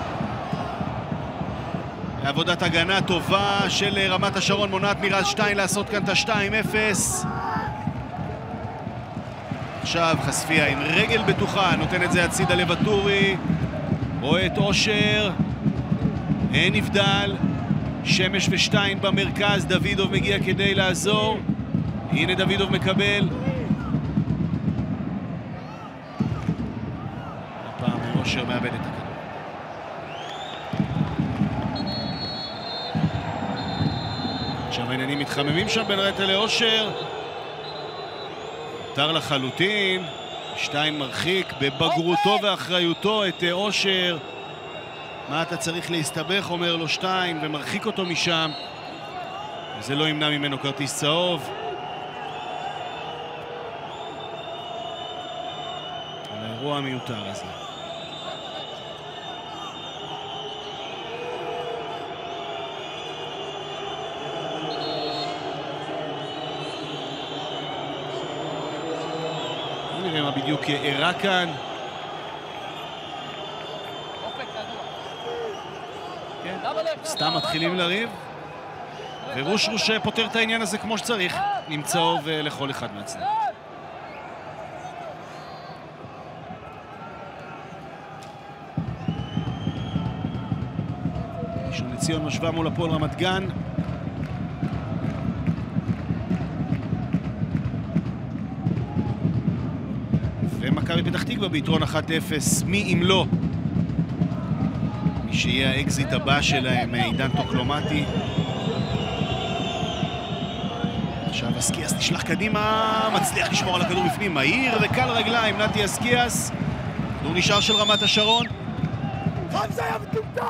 עבודת הגנה טובה של רמת השרון מונעת מרז שטיין לעשות כאן את ה-2-0. עכשיו חשפיה עם רגל בטוחה נותן את זה הצידה לבטורי, רואה את אושר, אין נבדל, שמש ושטיין במרכז, דוידוב מגיע כדי לעזור. הנה דוידוב מקבל. הפעם אושר מאבד את הכדור. עכשיו העניינים מתחממים שם בין רטה לאושר. מותר לחלוטין. שטיין מרחיק בבגרותו ואחריותו את אושר. מה אתה צריך להסתבך, אומר לו שטיין, ומרחיק אותו משם. זה לא ימנע ממנו כרטיס צהוב. על האירוע המיותר הזה. נראה מה בדיוק אירע כאן. כן, סתם מתחילים לריב. ורושרוש פותר את העניין הזה כמו שצריך. עם צהוב לכל אחד מהצדדים. ראשון לציון משווה מול הפועל רמת גן. ומכבי פתח תקווה ביתרון 1-0. מי אם לא מי שיהיה האקזיט הבא שלהם, עידן טוקלומטי. עכשיו אסקיאס נשלח קדימה, מצליח לשמור על הכדור בפנים, מהיר וקל רגליים, נתי אסקיאס. כדור נשאר של רמת השרון. חמזה יא מטומטם!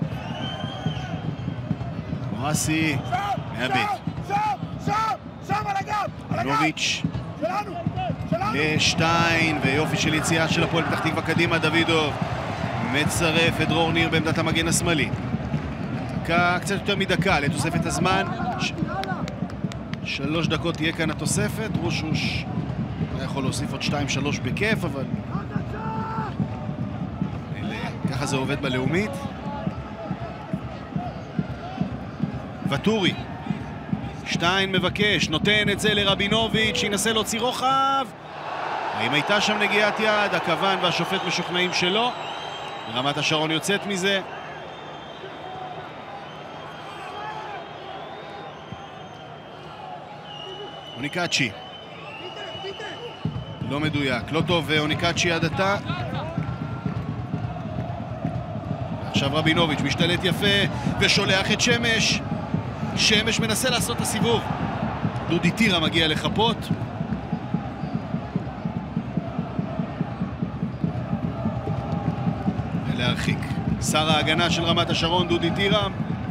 מואסי מאבד. שם על הגב! נוביץ' שלנו! לשטיין, ויופי של יציאה של הפועל פתח תקווה קדימה. דוידוב מצרף את דרור ניר בעמדת המגן השמאלי. דקה, קצת יותר מדקה לתוספת הזמן. 3 דקות תהיה כאן התוספת. רושרוש היה יכול להוסיף עוד 2-3 בכיף, אבל ככה זה עובד בלאומית. וטורי, שטיין מבקש, נותן את זה לרבינוביץ' שינסה להוציא רוחב. האם הייתה שם נגיעת יד? הכוון והשופט משוכנעים שלא. רמת השרון יוצאת מזה. אוניקאצ'י לא מדויק, לא טוב אוניקאצ'י עד עתה. עכשיו רבינוביץ' משתלט יפה ושולח את שמש. שמש מנסה לעשות את הסיבוב. דודי טירה מגיע לחפות. ולהרחיק. שר ההגנה של רמת השרון, דודי טירה.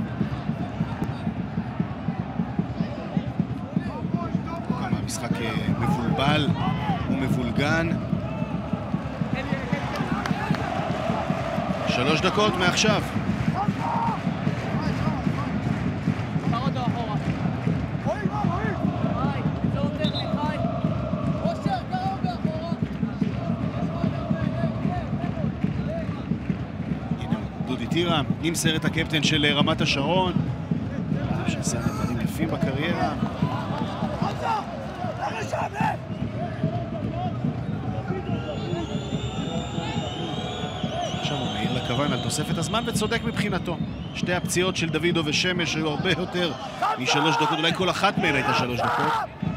כמה המשחק מבולבל ומבולגן. 3 דקות מעכשיו. טירה עם סרט הקפטן של רמת השרון, שעשה דברים יפים בקריירה. עכשיו הוא מעיר לכוון על תוספת הזמן וצודק מבחינתו. שתי הפציעות של דוידו ושמש היו הרבה יותר מ3 דקות, אולי כל אחת מהן הייתה 3 דקות.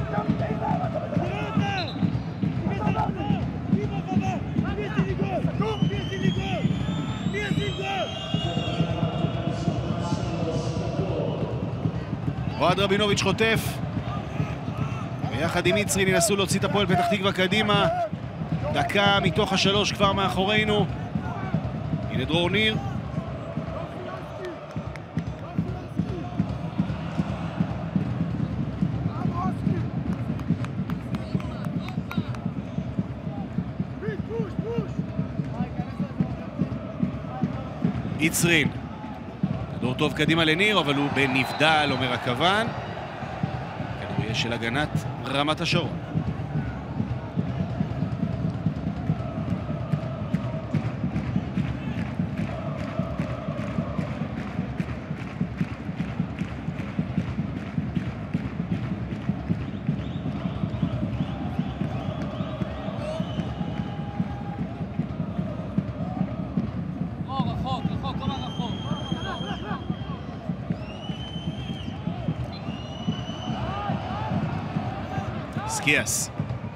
אוהד רבינוביץ' חוטף, ויחד עם יצרין ינסו להוציא את הפועל פתח תקווה קדימה. דקה מתוך 3 כבר מאחורינו. הנה דרור ניר. יצרין. כדור טוב קדימה לניר, אבל הוא בנבדל, אומר הכוון. כדור יהיה של הגנת רמת השרון. סקיאס.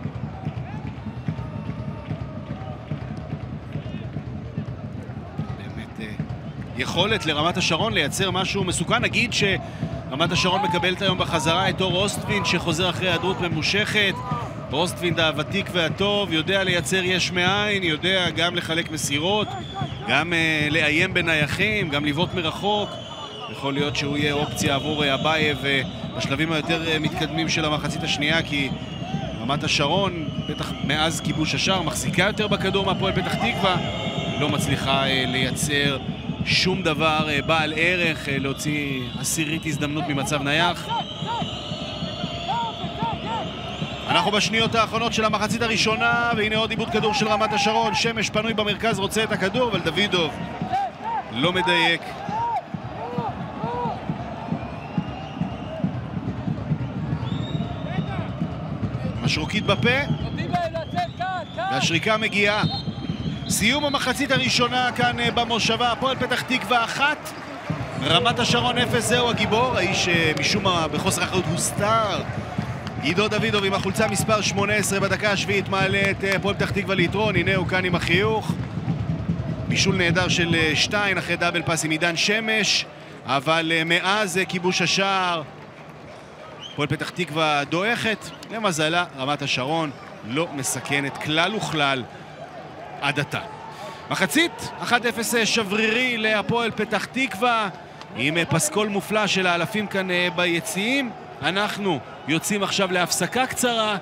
באמת יכולת לרמת השרון לייצר משהו מסוכן. נגיד שרמת השרון מקבלת היום בחזרה את אור אוסטווין שחוזר אחרי היעדרות ממושכת. אוסטווין הוותיק והטוב, יודע לייצר יש מאין, יודע גם לחלק מסירות, גם לאיים בנייחים, גם לבעוט מרחוק. יכול להיות שהוא יהיה אופציה עבור אבייב בשלבים היותר מתקדמים של המחצית השנייה, כי רמת השרון, בטח מאז כיבוש השער, מחזיקה יותר בכדור מהפועל פתח תקווה, לא מצליחה לייצר שום דבר בעל ערך, להוציא עשירית הזדמנות ממצב נייח. אנחנו בשניות האחרונות של המחצית הראשונה, והנה עוד עיבוד כדור של רמת השרון. שמש פנוי במרכז, רוצה את הכדור, אבל דוידוב לא מדייק. משרוקית בפה, והשריקה מגיעה. סיום המחצית הראשונה כאן במושבה, הפועל פתח תקווה 1, רמת השרון 0. זהו הגיבור, האיש משום מה בחוסר אחריות הוסתר. עידו דוידוב עם החולצה מספר 18 בדקה השביעית מעלה את הפועל פתח תקווה ליתרון. הנה הוא כאן עם החיוך. בישול נהדר של שטיין אחרי דאבל פס עם עידן שמש, אבל מאז כיבוש השער הפועל פתח תקווה דועכת. למזלה רמת השרון לא מסכנת כלל וכלל עד עתה. מחצית 1-0 שברירי להפועל פתח תקווה עם פסקול מופלא של האלפים כאן ביציעים. אנחנו יוצאים עכשיו להפסקה קצרה.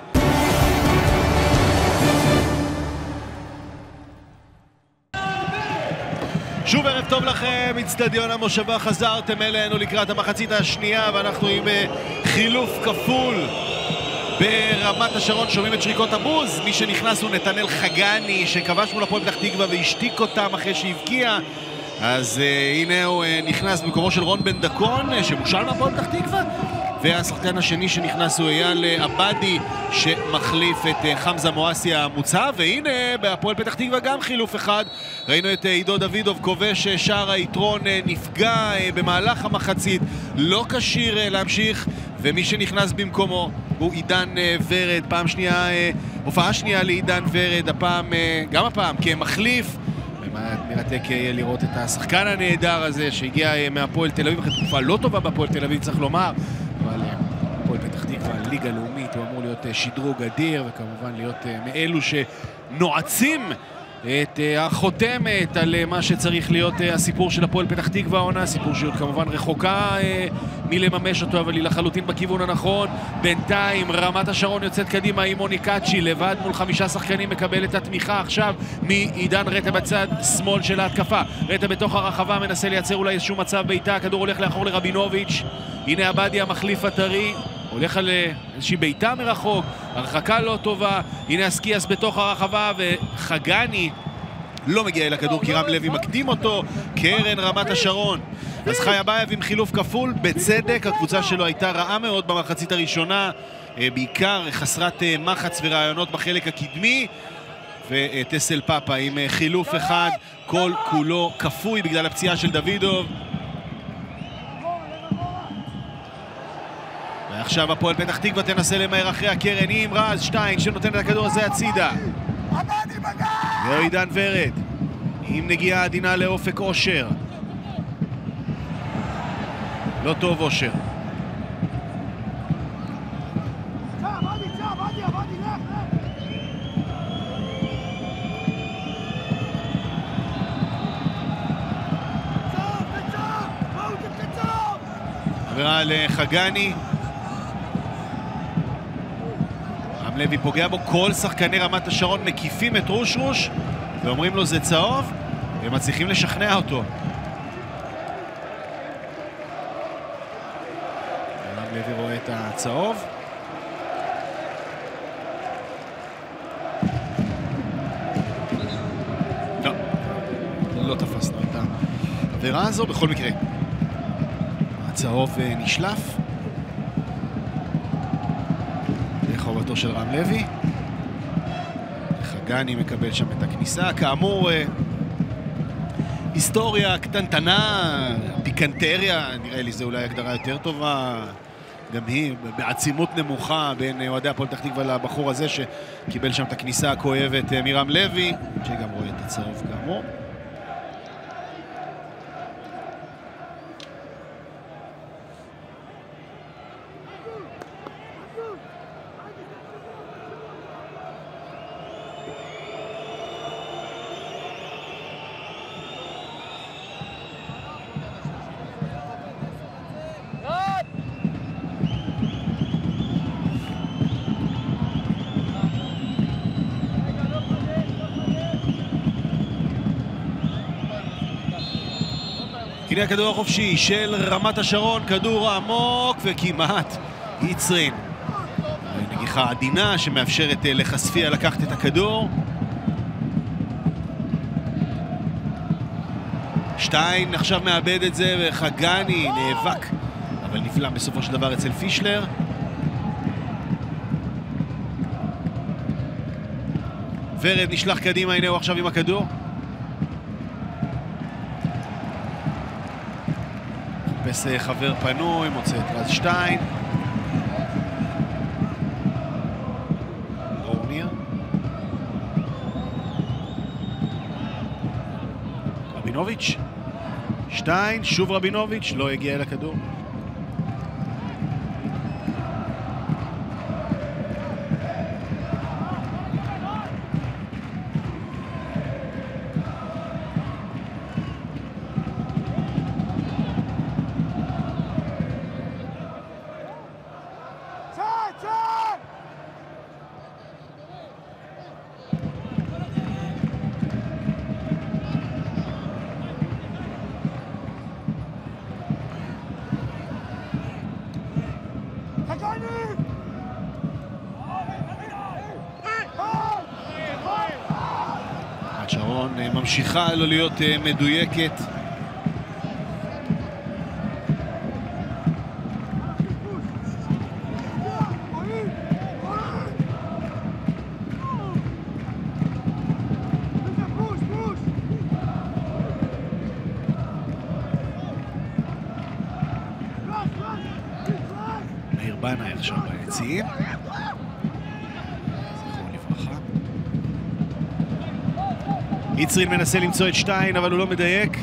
שוב ערב טוב לכם, אצטדיון המושבה, חזרתם אלינו לקראת המחצית השנייה, ואנחנו עם חילוף כפול ברמת השרון. שומעים את שריקות הבוז. מי שנכנס הוא נתנאל חגני, שכבש מול הפועל פתח תקווה והשתיק אותם אחרי שהבקיע. אז הנה הוא נכנס במקומו של רון בן דקון, שמושל מהפועל פתח תקווה. והשחקן השני שנכנס הוא אייל עבדי, שמחליף את חמזה מואסי המוצא. והנה בהפועל פתח תקווה גם חילוף אחד. ראינו את עידו דוידוב כובש שער היתרון, נפגע במהלך המחצית, לא כשיר להמשיך, ומי שנכנס במקומו הוא עידן ורד. פעם שנייה, הופעה שנייה לעידן ורד, גם הפעם כמחליף. מרתק יהיה לראות את השחקן הנהדר הזה שהגיע מהפועל תל אביב אחרי תקופה לא טובה בהפועל תל אביב, צריך לומר, אבל הפועל פתח תקווה ליגה לאומית, הוא אמור להיות שדרוג אדיר, וכמובן להיות מאלו שנועצים את החותמת על מה שצריך להיות הסיפור של הפועל פתח תקווה העונה. סיפור שעוד כמובן רחוקה מלממש אותו, אבל היא לחלוטין בכיוון הנכון. בינתיים רמת השרון יוצאת קדימה עם מוני קאצ'י לבד מול 5 שחקנים, מקבל את התמיכה עכשיו מעידן רטה בצד שמאל של ההתקפה. רטה בתוך הרחבה מנסה לייצר אולי איזשהו מצב בעיטה, הכדור הולך לאחור לרבינוביץ'. הנה עבדי המחליף הטרי, הולך על איזושהי בעיטה מרחוק, הרחקה לא טובה. הנה הסקיאס בתוך הרחבה, וחגני לא מגיע אל הכדור כי רם לוי מקדים אותו. קרן רמת השרון. אז חי אבייב עם חילוף כפול, בצדק. הקבוצה שלו הייתה רעה מאוד במחצית הראשונה, בעיקר חסרת מחץ ורעיונות בחלק הקדמי. וטסל פאפה עם חילוף אחד, כל כולו כפוי בגלל הפציעה של דוידוב. ועכשיו הפועל פתח תקווה תנסה למהר אחרי הקרן עם רז שטיין שנותן את הכדור הזה הצידה. ועידן ורד עם נגיעה עדינה לאופק אושר. לא טוב אושר. עבירה לחגני. רם לוי פוגע בו, כל שחקני רמת השרון מקיפים את רוש ואומרים לו זה צהוב, והם מצליחים לשכנע אותו. רם לוי רואה את הצהוב. לא תפסנו את העבירה הזו. בכל מקרה הצהוב נשלף לחובתו של רם לוי. חגני מקבל שם את הכניסה. כאמור, היסטוריה קטנטנה, פיקנטריה, נראה לי זה אולי הגדרה יותר טובה גם היא בעצימות נמוכה בין אוהדי הפועל פתח תקווה לבחור הזה שקיבל שם את הכניסה הכואבת, מירם לוי, שגם רואה את הצהוב כאמור. הנה הכדור החופשי של רמת השרון, כדור עמוק וכמעט יצרין. נגיחה עדינה שמאפשרת לחשפיה לקחת את הכדור. שטיין עכשיו מאבד את זה וחגני נאבק, אבל נפלם בסופו של דבר אצל פישלר. ורד נשלח קדימה, הנה הוא עכשיו עם הכדור. חפש חבר פנוי, מוצא את רז שטיין. רוניר. רבינוביץ'. שטיין, שוב רבינוביץ', לא הגיע אל הכדור. שרון ממשיכה לא להיות מדויקת. מאיר בנה עכשיו ביציעים. יצרין מנסה למצוא את שטיין, אבל הוא לא מדייק.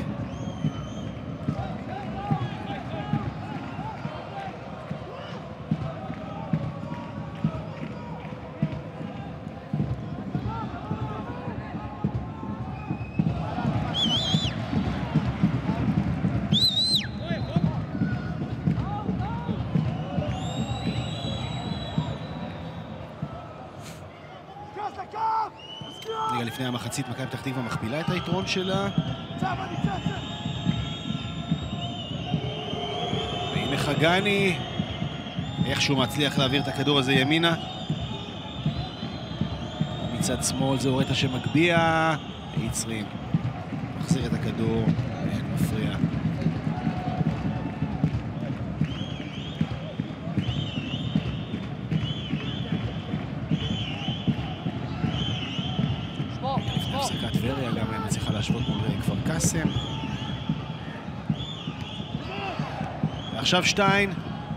רגע לפני המחצית, מכבי פתח תקווה מכפילה את היתרון שלה. והנה חגני, איכשהו מצליח להעביר את הכדור הזה ימינה. מצד שמאל זה אורטה שמגביע. יצרין מחזיר את הכדור, אין מפריע. הפסקת טבריה גם מצליחה להשוות מול כפר קאסם. ועכשיו שטיין.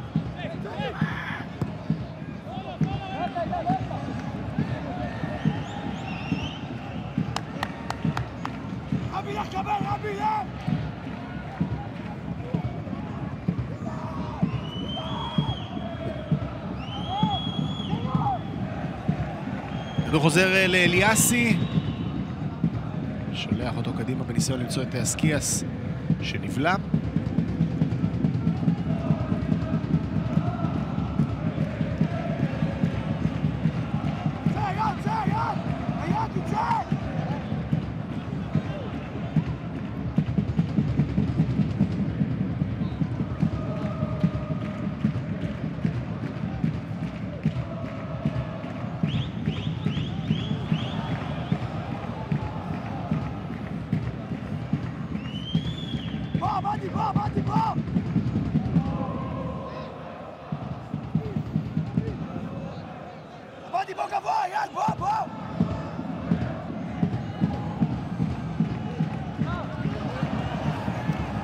כדור חוזר לאליאסי. שולח אותו קדימה בניסיון למצוא את אסקיאס שנבלם.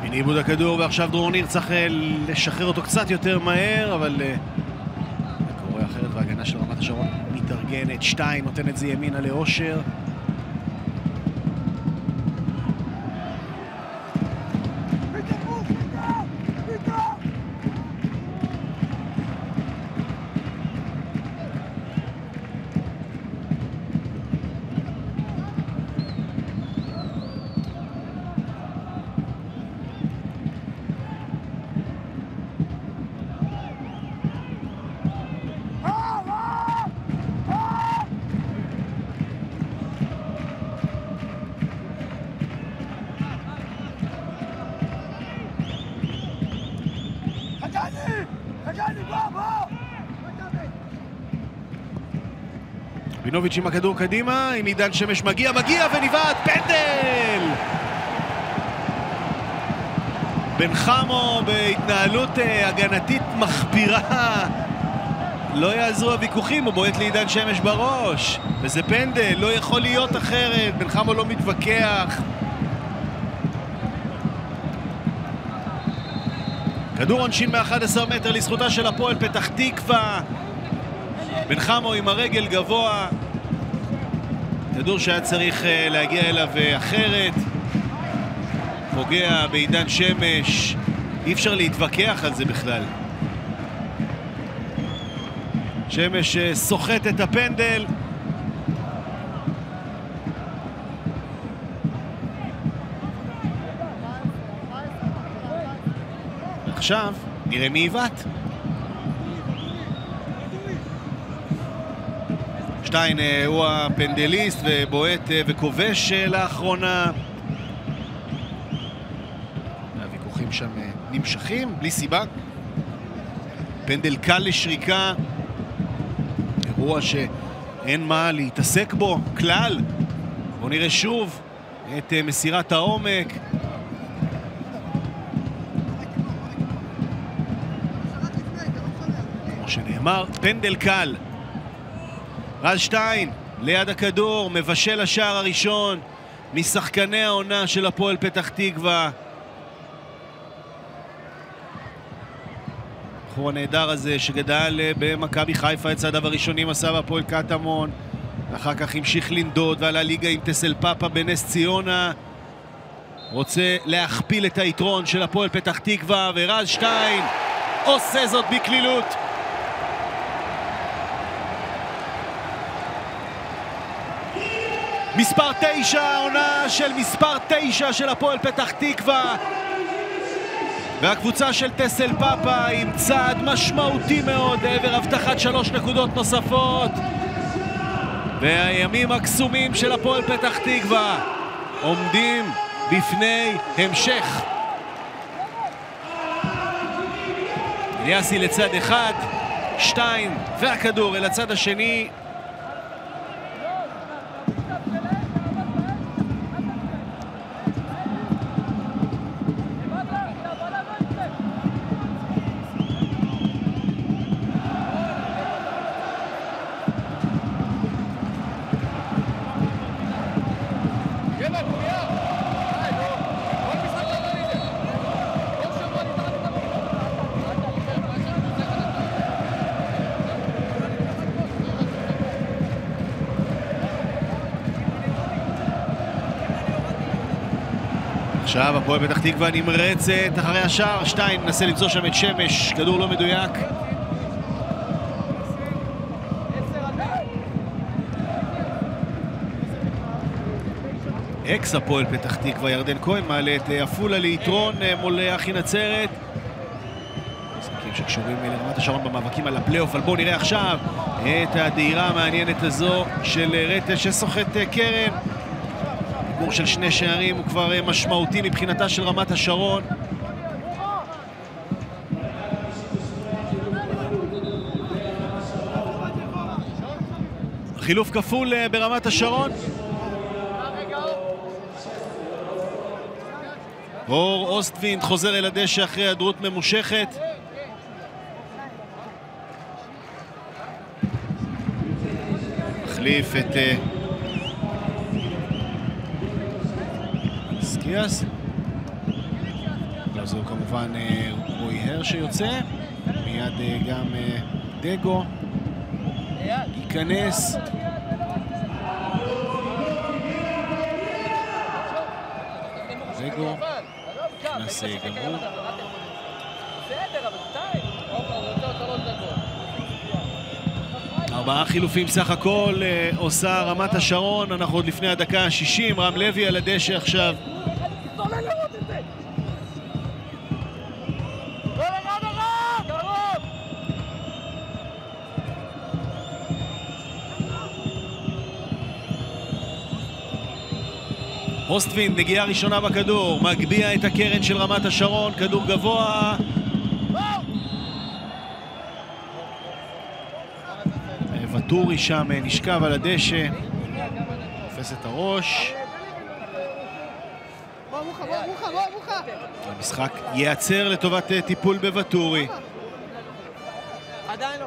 הנה עיבוד הכדור, ועכשיו דרור ניר צריך לשחרר אותו קצת יותר מהר, אבל זה קורה אחרת, וההגנה של רמת השרון מתארגנת. שטיין נותן את זה ימינה לאושר. רבינוביץ' עם הכדור קדימה, עם עידן שמש מגיע ונבעט, פנדל! בן חמו בהתנהלות הגנתית מחפירה. לא יעזרו הוויכוחים, הוא בועט לעידן שמש בראש, וזה פנדל, לא יכול להיות אחרת. בן חמו לא מתווכח. כדור עונשין מ-11 מטר לזכותה של הפועל פתח תקווה. בן חמו עם הרגל גבוה, כדור שהיה צריך להגיע אליו אחרת, פוגע בעידן שמש, אי אפשר להתווכח על זה בכלל. שמש סוחט את הפנדל. עכשיו נראה מי יבעט. שטיין הוא הפנדליסט ובועט וכובש לאחרונה. הוויכוחים שם נמשכים בלי סיבה. פנדל קל לשריקה, אירוע שאין מה להתעסק בו כלל. בואו נראה שוב את מסירת העומק. כמו שנאמר, פנדל קל. רז שטיין ליד הכדור, מבשל השער הראשון משחקני העונה של הפועל פתח תקווה. בחור הנהדר הזה שגדל במכבי חיפה, את צעדיו הראשונים עשה בהפועל קטמון, ואחר כך המשיך לנדוד ועלה ליגה עם טסל פאפה בנס ציונה. רוצה להכפיל את היתרון של הפועל פתח תקווה, ורז שטיין עושה זאת בקלילות. מספר 9, העונה של מספר 9 של הפועל פתח תקווה, והקבוצה של טסל פאפה עם צעד משמעותי מאוד לעבר הבטחת 3 נקודות נוספות, והימים הקסומים של הפועל פתח תקווה עומדים בפני המשך. אליאסי לצד אחד, שטיין והכדור אל הצד השני. עכשיו הפועל פתח תקווה נמרצת אחרי השער. שטיין מנסה למצוא שם את שמש, כדור לא מדויק. אקס הפועל פתח תקווה ירדן כהן מעלה את עפולה ליתרון מול אחי נצרת. משחקים שקשורים לרמת השרון במאבקים על הפלייאוף, אבל בואו נראה עכשיו את הדהירה המעניינת הזו של רטש שסוחט קרן. דיבור של 2 שערים הוא כבר משמעותי מבחינתה של רמת השרון. חילוף כפול ברמת השרון. אור אוסטווינד חוזר אל הדשא אחרי היעדרות ממושכת. מחליף את סקיאס. זהו כמובן רועי הר שיוצא, מיד גם דגו ייכנס. דגו נכנס גמור. בסדר, אבל שתיים. ארבעה חילופים סך הכל עושה רמת השרון, אנחנו עוד לפני הדקה ה-60, רם לוי על הדשא עכשיו. אוסטווינד, נגיעה ראשונה בכדור, מגביע את הקרן של רמת השרון, כדור גבוה. וטורי שם נשכב על הדשא, תופס את הראש. המשחק ייעצר לטובת טיפול בוטורי. עדיין לא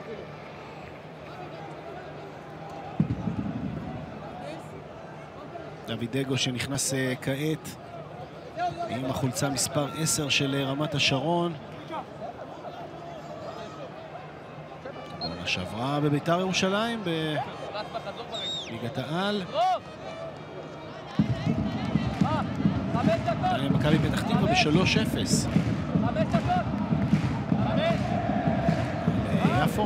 דוד דגו שנכנס כעת עם החולצה מספר 10 של רמת השרון. עונה שעברה בביתר ירושלים בליגת העל. מכבי פתח תקווה ב-3-0 יפו.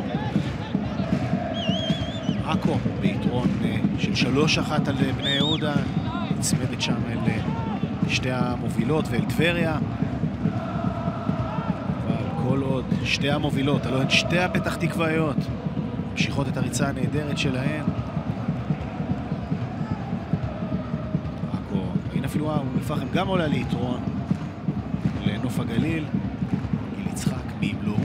עכו ביתרון של 3-1 על בני יהודה, נצמדת שם אל שתי המובילות ואל טבריה. אבל כל עוד שתי המובילות, הלוא הן שתי הפתח תקוויות, ממשיכות את הריצה הנהדרת שלהן. עכו, הנה אפילו אום אל-פחם גם עולה ליתרון לנוף הגליל. גיל יצחק מימלו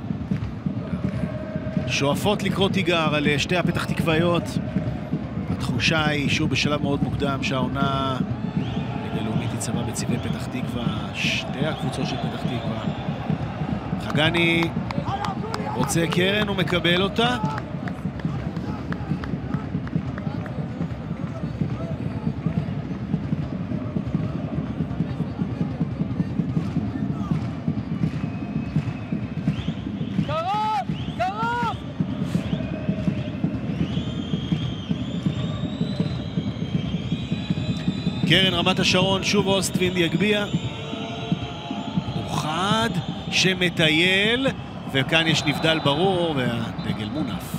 שואפות לקרוא תיגר על שתי הפתח תקוויות. התחושה היא שוב בשלב מאוד מוקדם שהעונה ליגה לאומית יצבה בצבעי פתח תקווה, שתי הקבוצות של פתח תקווה. חגני רוצה קרן ומקבל אותה. קרן רמת השרון, שוב אוסטווינד יגביע. אחד שמטייל, וכאן יש נבדל ברור והדגל מונף.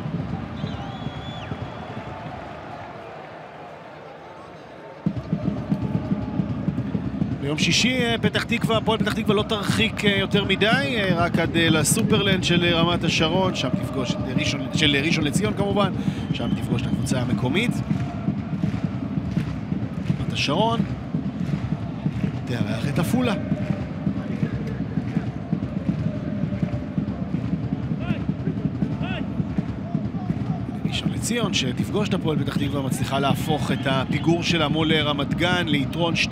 ביום שישי פתח תקווה, הפועל פתח תקווה לא תרחיק יותר מדי, רק עד לסופרלנד של רמת השרון, שם תפגוש את ראשון לציון כמובן, שם תפגוש את הקבוצה המקומית. שרון תארח את עפולה. ראשון לציון שתפגוש את הפועל פתח תקווה מצליחה להפוך את הפיגור שלה מול רמת גן ליתרון 2-1.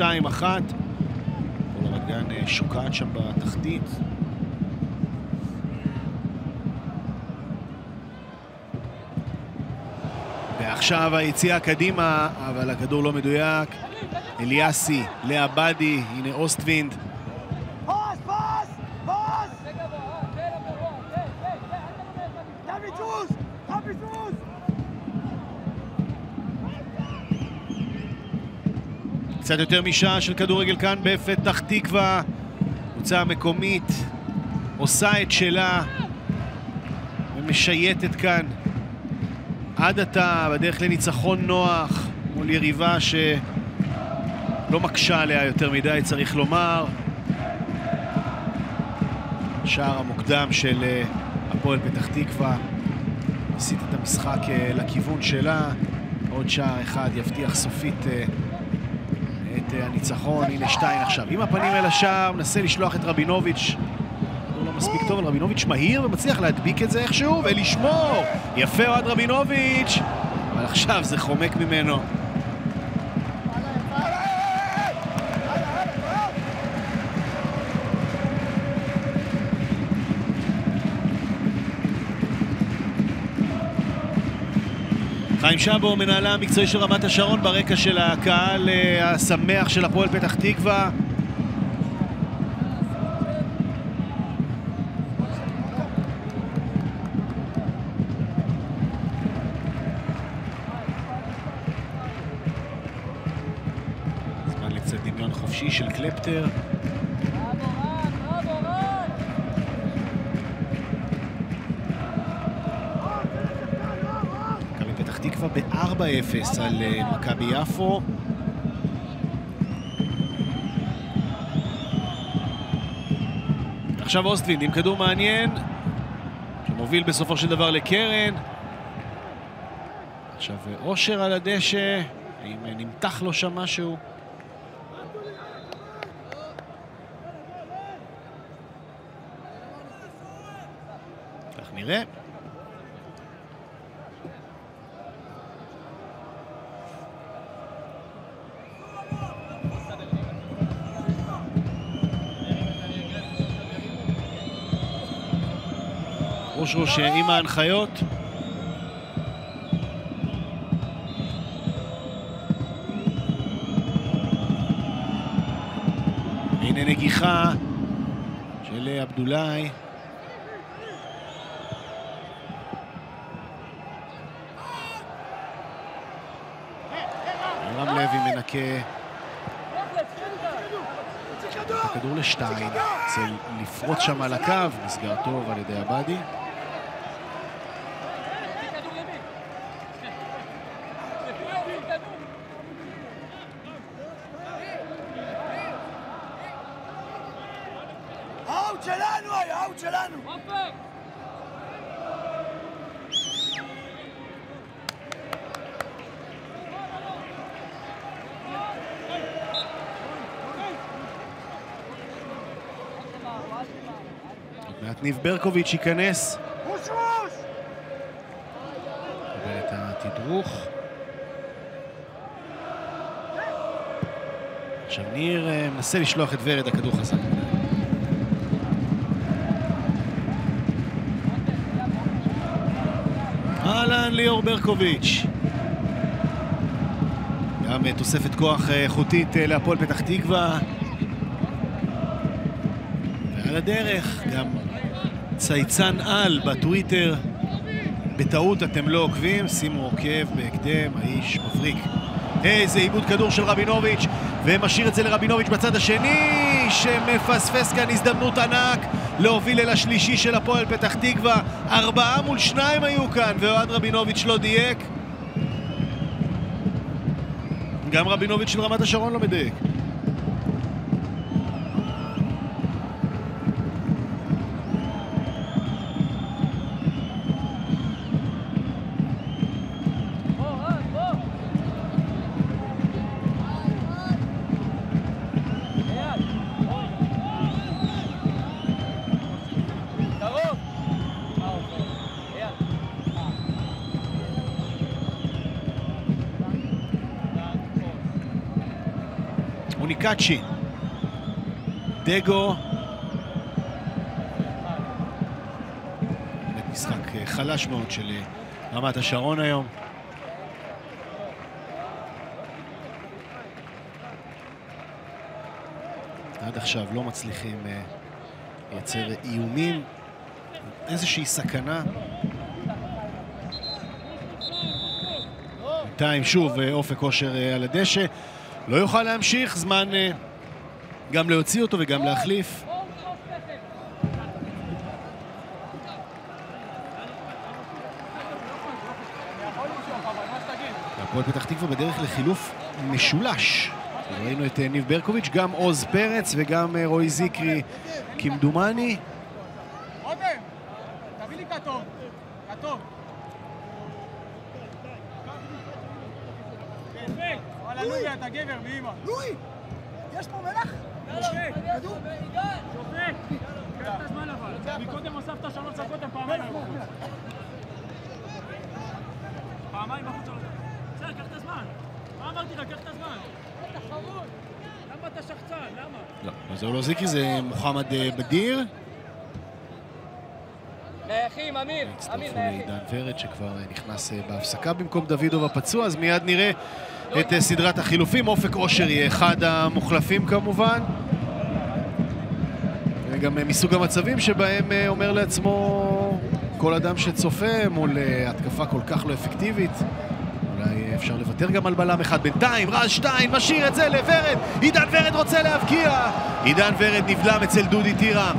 רמת גן שוקעת שם בתחתית. ועכשיו היציאה קדימה, אבל הכדור לא מדויק. אליאסי לעבדי, הנה אוסטווינד. קצת יותר משעה של כדורגל כאן בפתח תקווה. קבוצה המקומית עושה את שלה ומשייטת כאן עד עתה בדרך לניצחון נוח מול יריבה שלא מקשה עליה יותר מדי, צריך לומר. שער המוקדם של הפועל פתח תקווה הסיט את המשחק לכיוון שלה. עוד שער אחד יבטיח סופית את הניצחון. הנה שטיין עכשיו עם הפנים אל השער, מנסה לשלוח את רבינוביץ', לא מספיק טוב, אבל רבינוביץ' מהיר ומצליח להדביק את זה איכשהו ולשמור. יפה אוהד רבינוביץ', אבל עכשיו זה חומק ממנו. חיים שבו, מנהלה המקצועי של רמת השרון, ברקע של הקהל השמח של הפועל פתח תקווה. השלישי של קלפטר. מכבי פתח תקווה ב-4-0 על מכבי יפו. עכשיו אוסטווינד עם כדור מעניין, שמוביל בסופו של דבר לקרן. עכשיו אושר על הדשא, האם נמתח לו שם משהו? כך נראה. רוש עם ההנחיות. הנה נגיחה של עבדולאי. רם לוי מנקה הכדור לשטיין, צריך לפרוץ שם על הקו, נסגר טוב על ידי עבדי. האוט שלנו, האוט שלנו! מעט ניב ברקוביץ' ייכנס. קבל את התדרוך. עכשיו ניר מנסה לשלוח את ורד, הכדור חזק. אהלן ליאור ברקוביץ'. גם תוספת כוח איכותית להפועל פתח תקווה. ועל הדרך גם צייצן על בטוויטר. בטעות אתם לא עוקבים, שימו עוקב בהקדם, האיש מבריק. איזה עיבוד כדור של רבינוביץ', ומשאיר את זה לרבינוביץ' בצד השני, שמפספס כאן הזדמנות ענק להוביל אל השלישי של הפועל פתח תקווה. 4-2 היו כאן, ואוהד רבינוביץ' לא דייק. גם רבינוביץ' של רמת השרון לא מדייק. אוניקאצ'י, דגו, באמת משחק חלש מאוד של רמת השרון היום. עד עכשיו לא מצליחים לייצר איומים, איזושהי סכנה. בינתיים שוב אופק אושר על הדשא. לא יוכל להמשיך, זמן גם להוציא אותו וגם להחליף. הפועל פתח תקווה בדרך לחילוף משולש. ראינו את ניב ברקוביץ', גם עוז פרץ וגם רועי זיקרי כמדומני. רותם, תביא לי כתוב, כתוב. וואלה לואי, אתה גבר מאמא. לואי! יש פה מלח? כדור? שופט! קח את הזמן אבל. מקודם הוספת 3 דקות, הם פעמיים היו בחוץ. פעמיים בחוץ 3 דקות. בסדר, קח את הזמן. מה אמרתי לך? קח את הזמן. תחרות. למה אתה שחצן? למה? לא, זה לא זיקרי, זה מוחמד בדיר. נייחים, אמיר. הצטרפו לעידן ורד שכבר נכנס בהפסקה במקום דוידוב הפצוע, אז מיד נראה את סדרת החילופים. אופק אושר יהיה אחד המוחלפים כמובן. וגם מסוג המצבים שבהם אומר לעצמו כל אדם שצופה מול התקפה כל כך לא אפקטיבית, אולי אולי אפשר לוותר גם על בלם אחד. בינתיים רז שטיין משאיר את זה לוורד, עידן ורד רוצה להבקיע, עידן ורד נבלם אצל דודי טירם.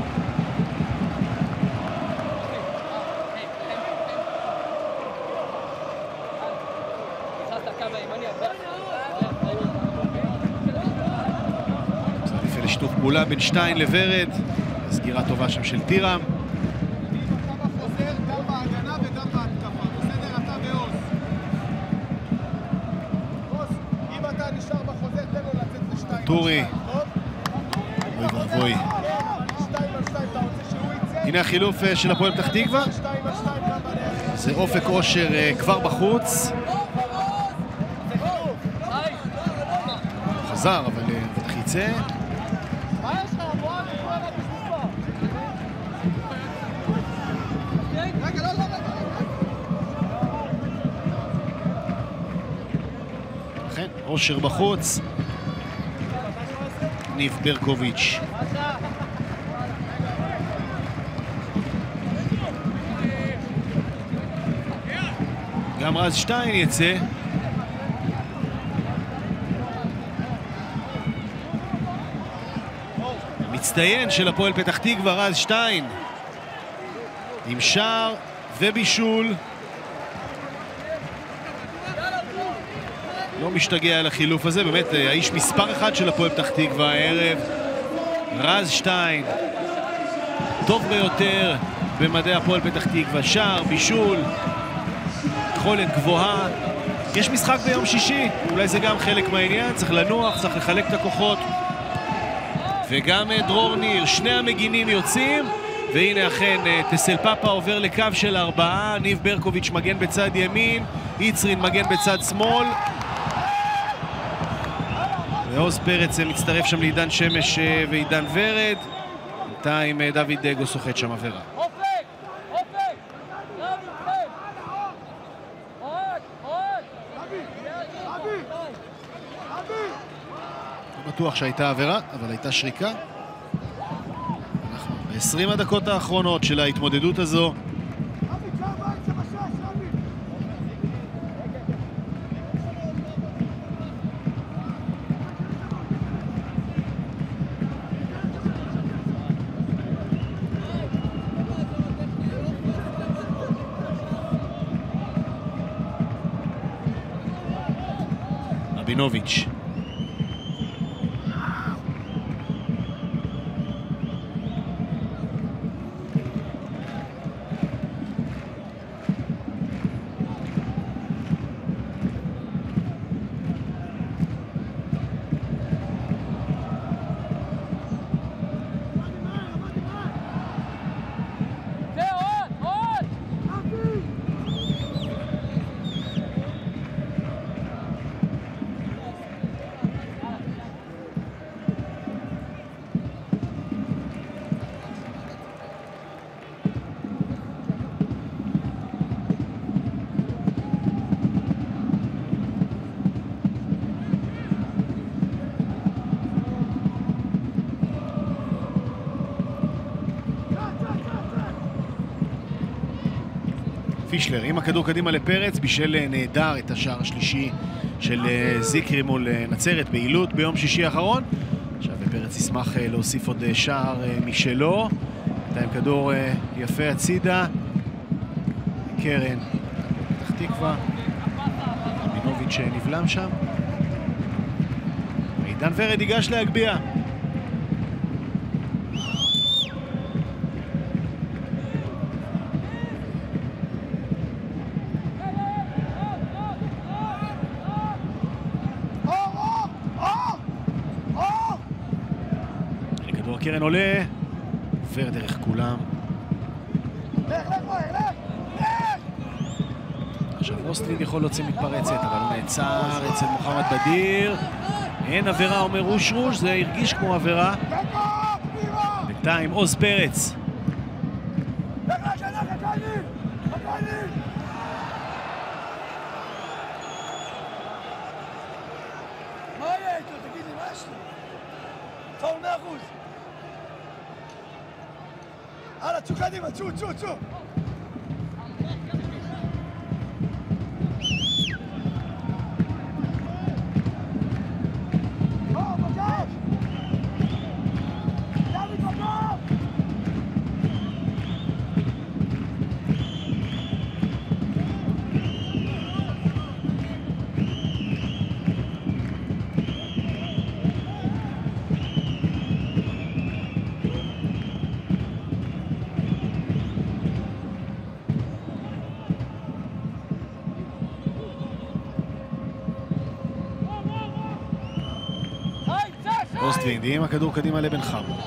זה לפי לשיתוף פעולה בין שטיין לוורד, סגירה טובה שם של טירם. טורי, אוי ואבוי. הנה החילוף של הפועל פתח תקווה. זה אופק אושר כבר בחוץ. חזר, אבל בטח יצא. לכן, אושר בחוץ. ניב ברקוביץ'. גם רז שטיין יצא. מצטיין של הפועל פתח תקווה, רז שטיין. עם שער ובישול. לא משתגע על החילוף הזה, באמת האיש מספר אחד של הפועל פתח תקווה הערב, רז שטיין, טוב ביותר במדעי הפועל פתח תקווה, שער, בישול, יכולת גבוהה. יש משחק ביום שישי, אולי זה גם חלק מהעניין, צריך לנוח, צריך לחלק את הכוחות. וגם דרור ניר, שני המגינים יוצאים, והנה אכן תסל פאפה עובר לקו של 4, ניב ברקוביץ' מגן בצד ימין, יצרין מגן בצד שמאל, ועוז פרץ מצטרף שם לעידן שמש ועידן ורד. בינתיים דוד דגו סוחט שם עבירה. לא בטוח שהייתה עבירה, אבל הייתה שריקה. אנחנו ב-20 הדקות האחרונות של ההתמודדות הזו. רבינוביץ'. פישלר עם הכדור קדימה לפרץ, בישל נהדר את השער השלישי של זיקרי מול נצרת בעילות ביום שישי האחרון. עכשיו פרץ ישמח להוסיף עוד שער משלו. בינתיים כדור יפה הצידה, קרן פתח תקווה, רבינוביץ' נבלם שם, עידן ורד ייגש להגביע. קרן עולה, עובר דרך כולם. עכשיו רוסטלין יכול להוציא מתפרצת, אבל הוא נעצר אצל מוחמד בדיר. אין עבירה, אומר רוש, זה הרגיש כמו עבירה. בינתיים עוז פרץ. מה יהיה איתו? תגיד לי, מה יש לי? צאו 100%. הלאה, צאו קדימה, צאו. אוסטווינד עם הכדור קדימה לבן חמו.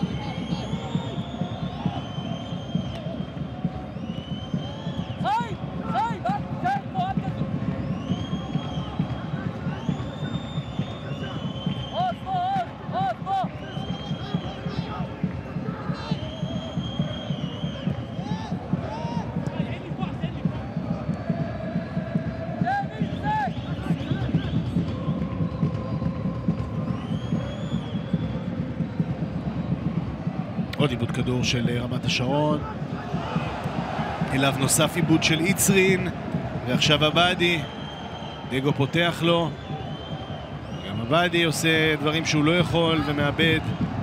עוד עיבוד כדור של רמת השרון, אליו נוסף עיבוד של איצרין, ועכשיו עבדי, דגו פותח לו, גם עבדי עושה דברים שהוא לא יכול ומאבד.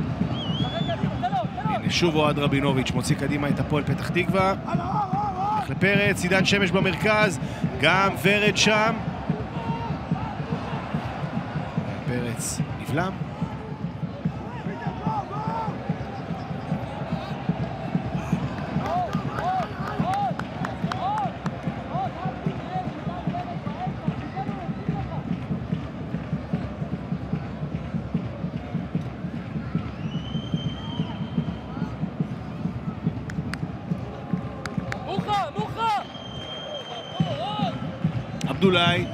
הנה שוב אוהד רבינוביץ' מוציא קדימה את הפועל פתח תקווה, הולך לפרץ, עידן שמש במרכז, גם ורד שם, פרץ נבלם. עבדולאי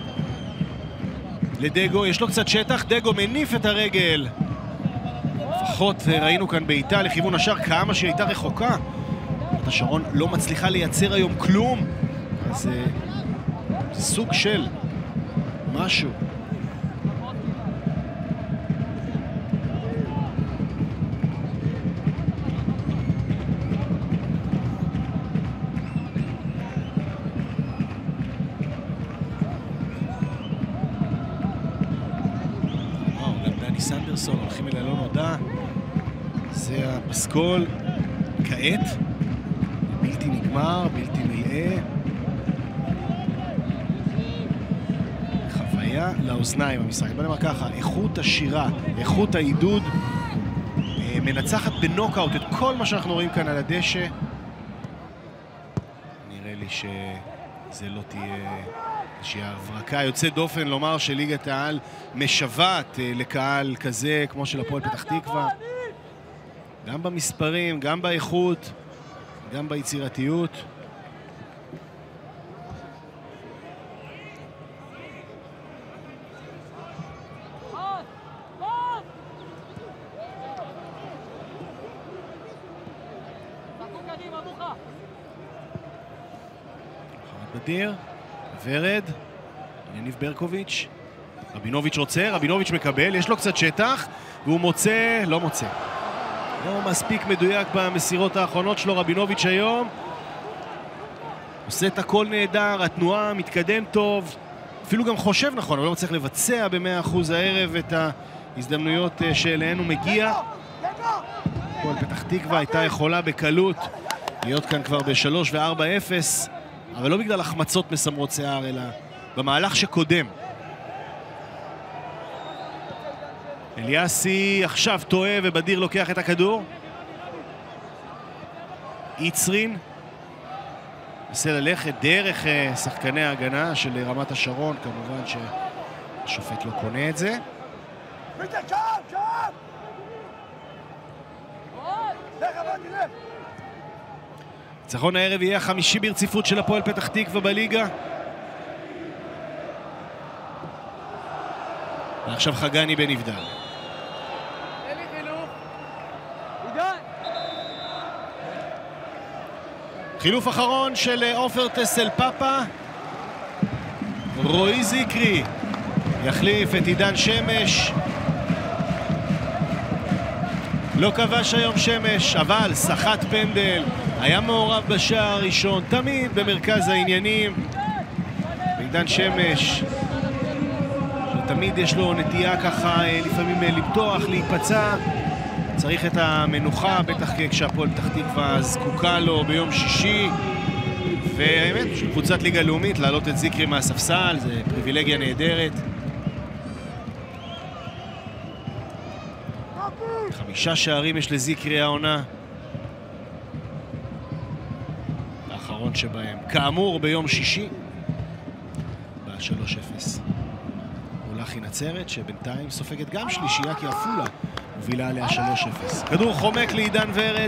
לדגו, יש לו קצת שטח, דגו מניף את הרגל, לפחות ראינו כאן בעיטה לכיוון השאר, כמה שהיא הייתה רחוקה. השרון לא מצליחה לייצר היום כלום, אז זה סוג של משהו. סנדרסון הולכים אל אלון הודע, זה הפסקול כעת, בלתי נגמר, בלתי מלאה, חוויה לאוזניים המשחק. בוא נאמר ככה, איכות השירה, איכות העידוד מנצחת בנוקאוט את כל מה שאנחנו רואים כאן על הדשא. נראה לי שזה לא תהיה איזושהי הברקה יוצאת דופן לומר שליגת העל משוועת לקהל כזה כמו של הפועל פתח תקווה, גם במספרים, גם באיכות, גם ביצירתיות. בדיר, ורד, יניב ברקוביץ', רבינוביץ' רוצה, רבינוביץ' מקבל, יש לו קצת שטח, והוא מוצא, לא מוצא. לא מספיק מדויק במסירות האחרונות שלו, רבינוביץ' היום. עושה את הכל נהדר, התנועה מתקדם טוב, אפילו גם חושב נכון, אבל לא מצליח לבצע ב100% הערב את ההזדמנויות שאליהן הוא מגיע. הפועל פתח תקווה הייתה יכולה בקלות להיות כאן כבר ב3 ו4-0, אבל לא בגלל החמצות מסמרות שיער, אלא במהלך שקודם. אליאסי עכשיו טועה ובדיר לוקח את הכדור. איצרין מנסה ללכת דרך שחקני ההגנה של רמת השרון, כמובן שהשופט לא קונה את זה. ניצחון הערב יהיה החמישי ברציפות של הפועל פתח תקווה בליגה. ועכשיו חגני בן יבדל. חילוף אחרון של עופר טסל פאפה. רועי זיקרי יחליף את עידן שמש. לא כבש היום שמש, אבל שחט פנדל, היה מעורב בשער הראשון, תמיד במרכז העניינים. עידן שמש, שתמיד יש לו נטייה ככה לפעמים לפתוח, להיפצע, צריך את המנוחה, בטח כשהפועל פתח תקווה זקוקה לו ביום שישי. והאמת, של קבוצת ליגה לאומית, להעלות את זיקרי מהספסל, זה פריבילגיה נהדרת. 5 שערים יש לזיקרי העונה. האחרון שבהם, כאמור, ביום שישי, ב3-0. מולחי נצרת, שבינתיים סופגת גם שלישייה, כי עפולה מובילה עליה 3-0. כדור חומק לעידן ורד.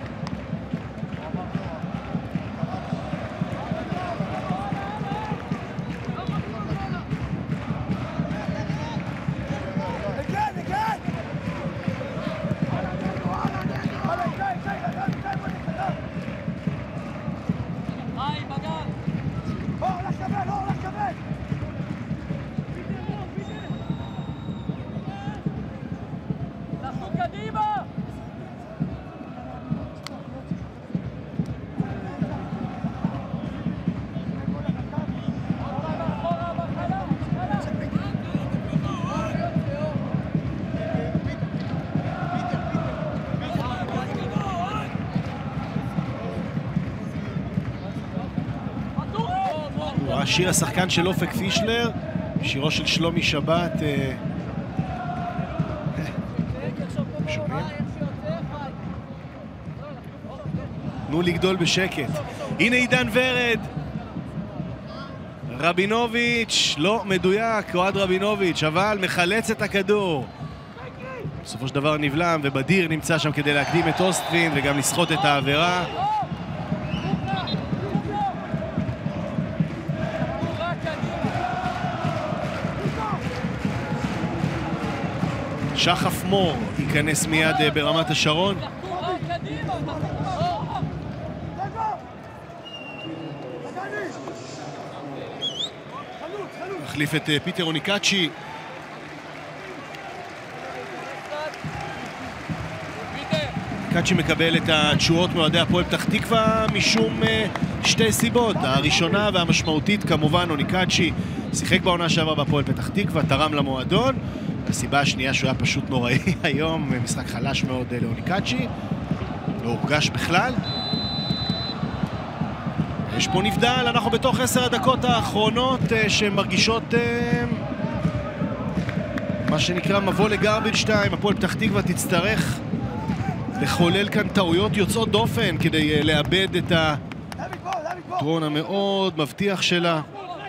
שיר השחקן של אופק פישלר, שירו של שלומי שבת. תנו לגדול בשקט. הנה עידן ורד. רבינוביץ', לא מדויק, אוהד רבינוביץ', אבל מחלץ את הכדור. בסופו של דבר נבלם, ובדיר נמצא שם כדי להקדים את אוסטרין וגם לסחוט את העבירה. שחף מור ייכנס מיד ברמת השרון. מחליף את פיטר אוניקאצ'י. אוניקאצ'י מקבל את התשואות מאוהדי הפועל פתח תקווה משום שתי סיבות. הראשונה והמשמעותית כמובן, אוניקאצ'י שיחק בעונה שעברה בהפועל פתח תקווה, תרם למועדון. הסיבה השנייה שהוא היה פשוט נוראי היום, משחק חלש מאוד לאוניקאצ'י, לא הורגש בכלל. יש פה נבדל, אנחנו בתוך 10 הדקות האחרונות שמרגישות מה שנקרא מבוא לגרביץ' 2. הפועל פתח תקווה תצטרך לחולל כאן טעויות יוצאות דופן כדי לאבד את היתרון המאוד מבטיח שלה.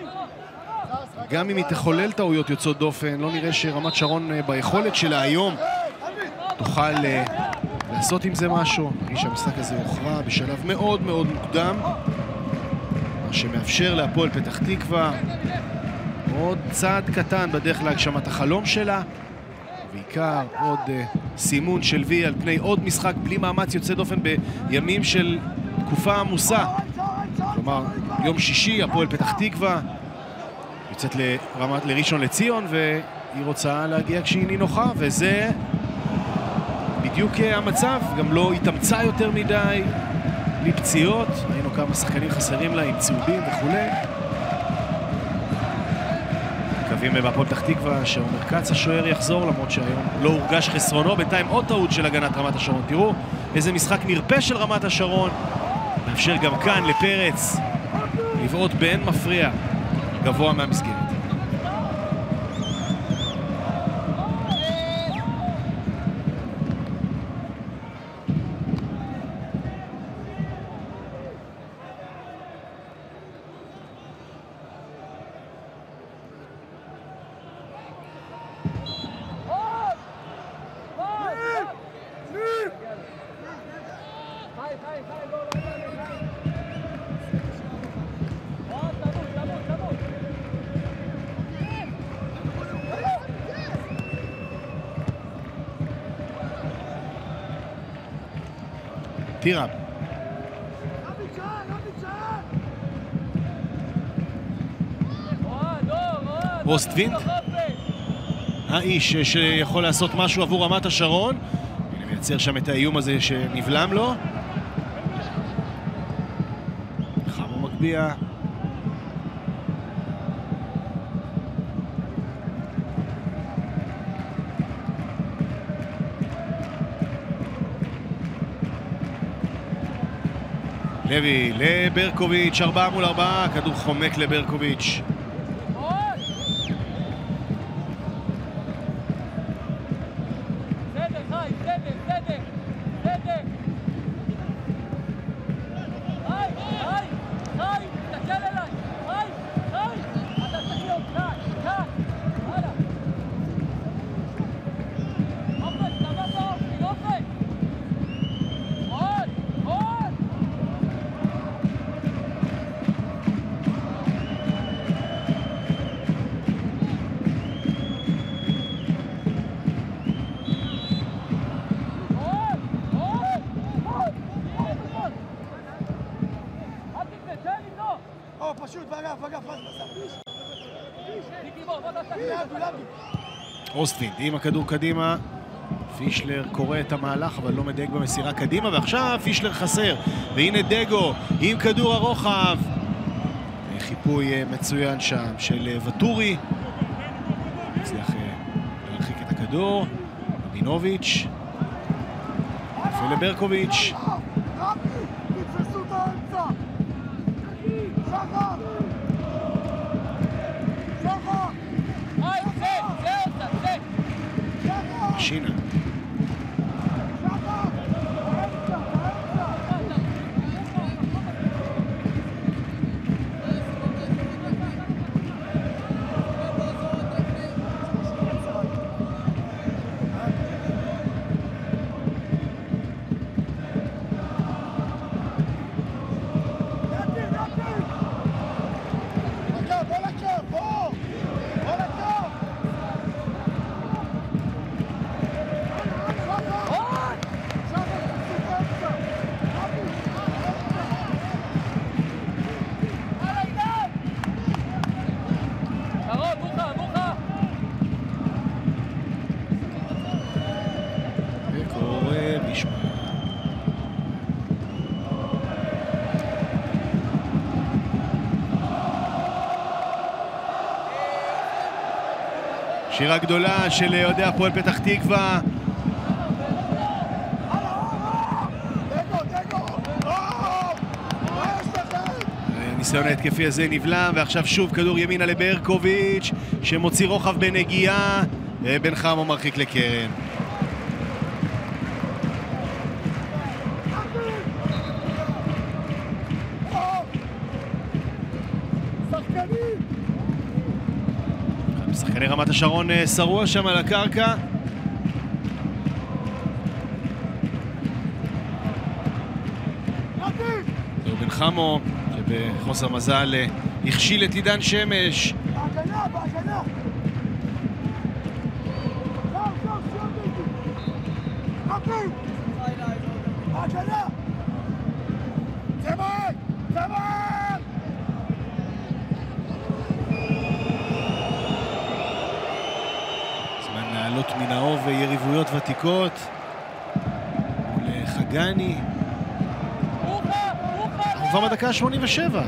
גם אם היא תחולל טעויות יוצאות דופן, לא נראה שרמת שרון ביכולת שלה היום תוכל לעשות עם זה משהו. נראה שהמשחק הזה הוכרע בשלב מאוד מאוד מוקדם, מה שמאפשר להפועל פתח תקווה עוד צעד קטן בדרך להגשמת החלום שלה, בעיקר עוד סימון של וי על פני עוד משחק בלי מאמץ יוצא דופן בימים של תקופה עמוסה. כלומר, יום שישי הפועל פתח תקווה יוצאת לראשון לציון, והיא רוצה להגיע כשהיא נינוחה, וזה בדיוק המצב. גם לא התאמצה יותר מדי, בלי פציעות, ראינו כמה שחקנים חסרים לה עם צהובים וכו'. מקווים בהפועל פתח תקווה שעומר כץ השוער יחזור, למרות שהיום לא הורגש חסרונו. בינתיים עוד טעות של הגנת רמת השרון. תראו איזה משחק נרפה של רמת השרון, מאפשר גם כאן לפרץ לבעוט באין מפריע גבוה מהמסגרת. טירם. רוסטווינד, האיש שיכול לעשות משהו עבור רמת השרון. הנה מייצר שם את האיום הזה שנבלם לו. חמו מגביע. לוי לברקוביץ', 4 מול 4, כדור חומק לברקוביץ'. או, פשוט, ואגב, פס בסף. אוסטווינד עם הכדור קדימה, פישלר קורא את המהלך אבל לא מדייק במסירה קדימה, ועכשיו פישלר חסר, והנה דגו עם כדור הרוחב, חיפוי מצוין שם של וטורי, הצליח להרחיק את הכדור, רבינוביץ' יפה לברקוביץ', תתפסו את האמצע! שחר! שינה שירה גדולה של אוהדי הפועל פתח תקווה. הניסיון ההתקפי הזה נבלם, ועכשיו שוב כדור ימינה לברקוביץ' שמוציא רוחב בנגיעה, ובן חמו מרחיק לקרן. שחקני רמת השרון שרוע שם על הקרקע. זהו בן חמו שבחוסר מזל הכשיל את עידן שמש. בהגנה! בהגנה! צמד! לעלות מן האוב ויריבויות ותיקות מול חגני. כבר בדקה 87.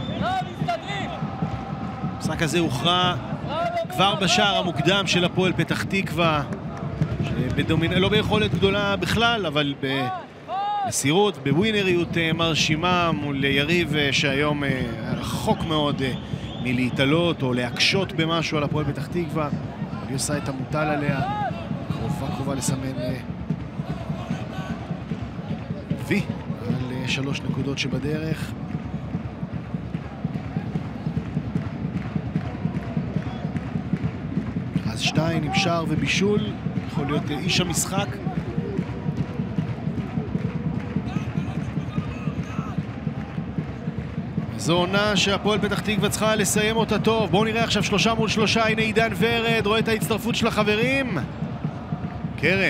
המשחק הזה הוכרע כבר בשער המוקדם של הפועל פתח תקווה, לא ביכולת גדולה בכלל, אבל במסירות, בווינריות מרשימה מול יריב שהיום רחוק מאוד מלהתעלות או להקשות במשהו על הפועל פתח תקווה. היא עושה את המוטל עליה, קרובה לסמן וי על 3 נקודות שבדרך. אז 2 עם שער ובישול, יכול להיות איש המשחק. זו עונה שהפועל פתח תקווה צריכה לסיים אותה טוב. בואו נראה עכשיו 3 מול 3, הנה עידן ורד, רואה את ההצטרפות של החברים. קרן.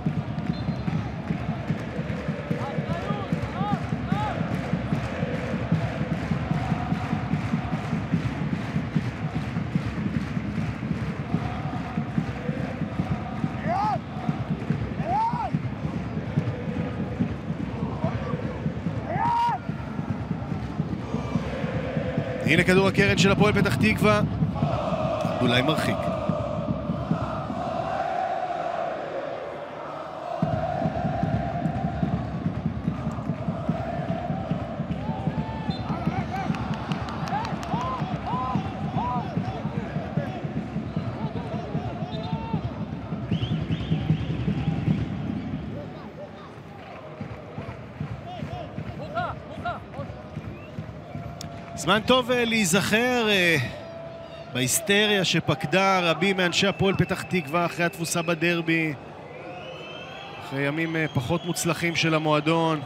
הנה כדור הקרן של הפועל פתח תקווה, אולי מרחיק. זמן טוב להיזכר בהיסטריה שפקדה רבים מאנשי הפועל פתח תקווה אחרי התפוסה בדרבי, אחרי ימים פחות מוצלחים של המועדון.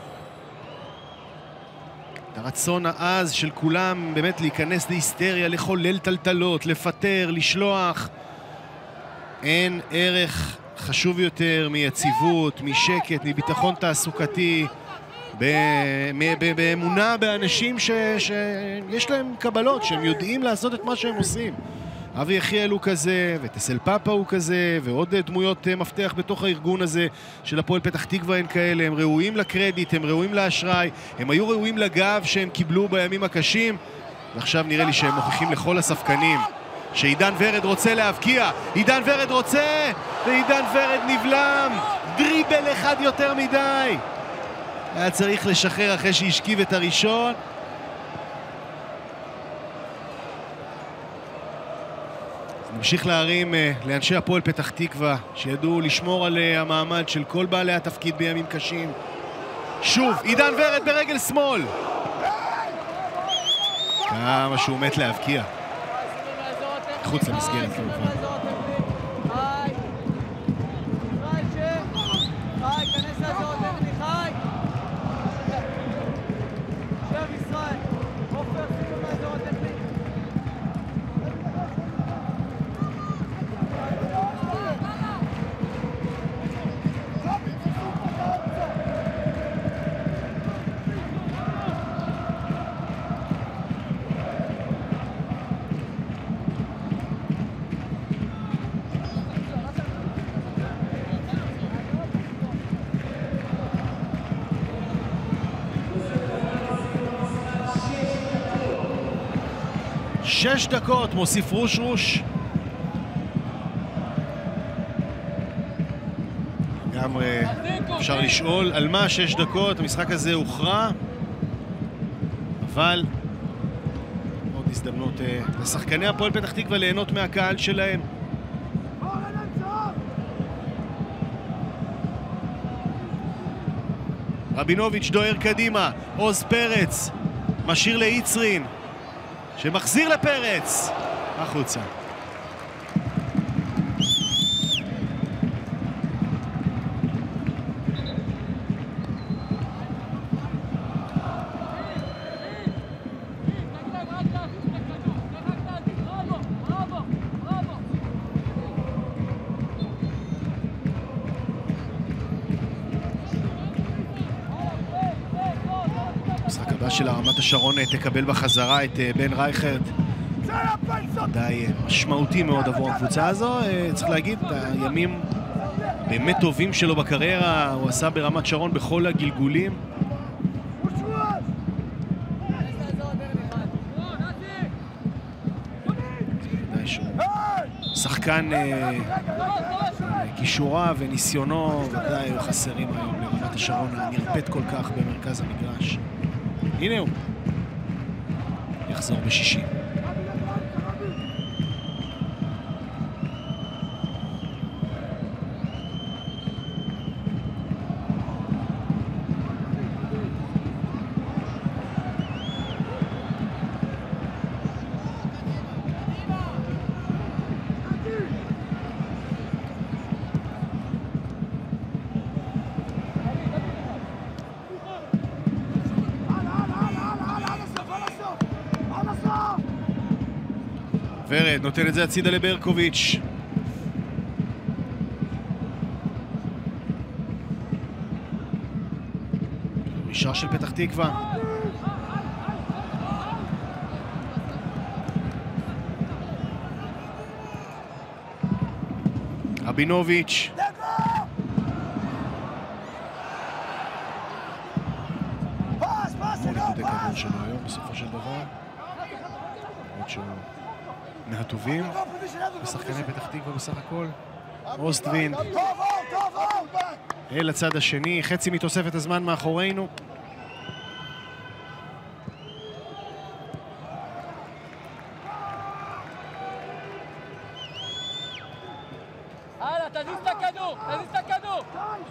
הרצון העז של כולם באמת להיכנס להיסטריה, לחולל טלטלות, לפטר, לשלוח. אין ערך חשוב יותר מיציבות, משקט, מביטחון תעסוקתי, באמונה באנשים שיש להם קבלות, שהם יודעים לעשות את מה שהם עושים. אבי יחיאל הוא כזה, וטסל פאפה הוא כזה, ועוד דמויות מפתח בתוך הארגון הזה של הפועל פתח תקווה הם כאלה. הם ראויים לקרדיט, הם ראויים לאשראי, הם היו ראויים לגב שהם קיבלו בימים הקשים, ועכשיו נראה לי שהם מוכיחים לכל הספקנים שעידן ורד רוצה להבקיע. עידן ורד רוצה, ועידן ורד נבלם. דריבל אחד יותר מדי. היה צריך לשחרר אחרי שהשכיב את הראשון. נמשיך להרים לאנשי הפועל פתח תקווה, שידעו לשמור על המעמד של כל בעלי התפקיד בימים קשים. שוב, עידן ורד ברגל שמאל. כמה שהוא מת להבקיע. חוץ למסגרת כמובן. שש דקות, מוסיף רוש. גם אפשר לשאול על מה 6 דקות, המשחק הזה הוכרע, אבל עוד הזדמנות לשחקני הפועל פתח תקווה ליהנות מהקהל שלהם. רבינוביץ' דוהר קדימה, עוז פרץ משאיר ליצרין שמחזיר לפרץ החוצה. של הרמת השרון תקבל בחזרה את בן רייכרד, די משמעותי מאוד עבור הקבוצה הזו. צריך להגיד, הימים באמת טובים שלו בקריירה הוא עשה ברמת שרון בכל הגלגולים. די שהוא שחקן כישוריו וניסיונו ודאי חסרים היום לרמת השרון הנרפאת כל כך במרכז המגרש. הנה הוא יחזור ב-60. ורד נותן את זה הצידה לברקוביץ'. משאר של פתח תקווה. רבינוביץ'. מאוד נקודי כדור שלו היום בסופו של דבר. עוד שהוא מהטובים בשחקני פתח תקווה בסך הכל. אוסטווין אל הצד השני, חצי מתוספת הזמן מאחורינו. הלאה, תזיז את הכדור, תזיז את הכדור.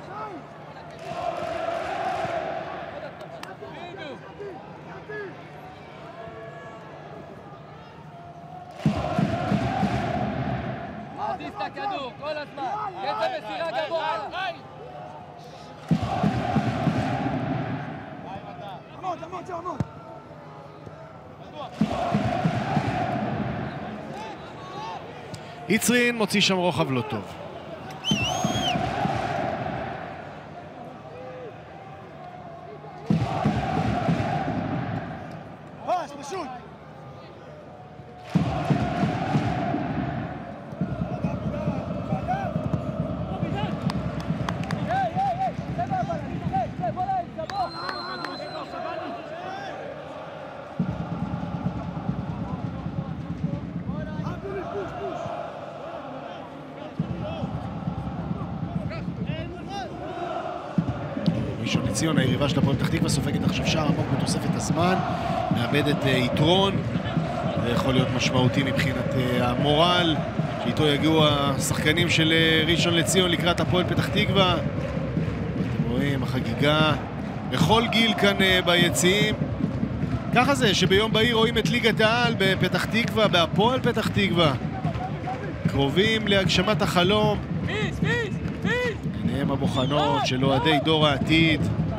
תזיז את הכדור, כל הזמן. קצב מסירה גבוה. עמוד. יצרין מוציא שם רוחב לא טוב. ראשון לציון, היריבה של הפועל פתח תקווה, סופגת עכשיו שער עמוק בתוספת הזמן, מאבדת יתרון, זה יכול להיות משמעותי מבחינת המורל שאיתו יגיעו השחקנים של ראשון לציון לקראת הפועל פתח תקווה. אתם רואים, החגיגה בכל גיל כאן ביציעים. ככה זה שביום בהיר רואים את ליגת העל בפתח תקווה, בהפועל פתח תקווה, קרובים להגשמת החלום. עיניהם הבוחנות של אוהדי דור העתיד.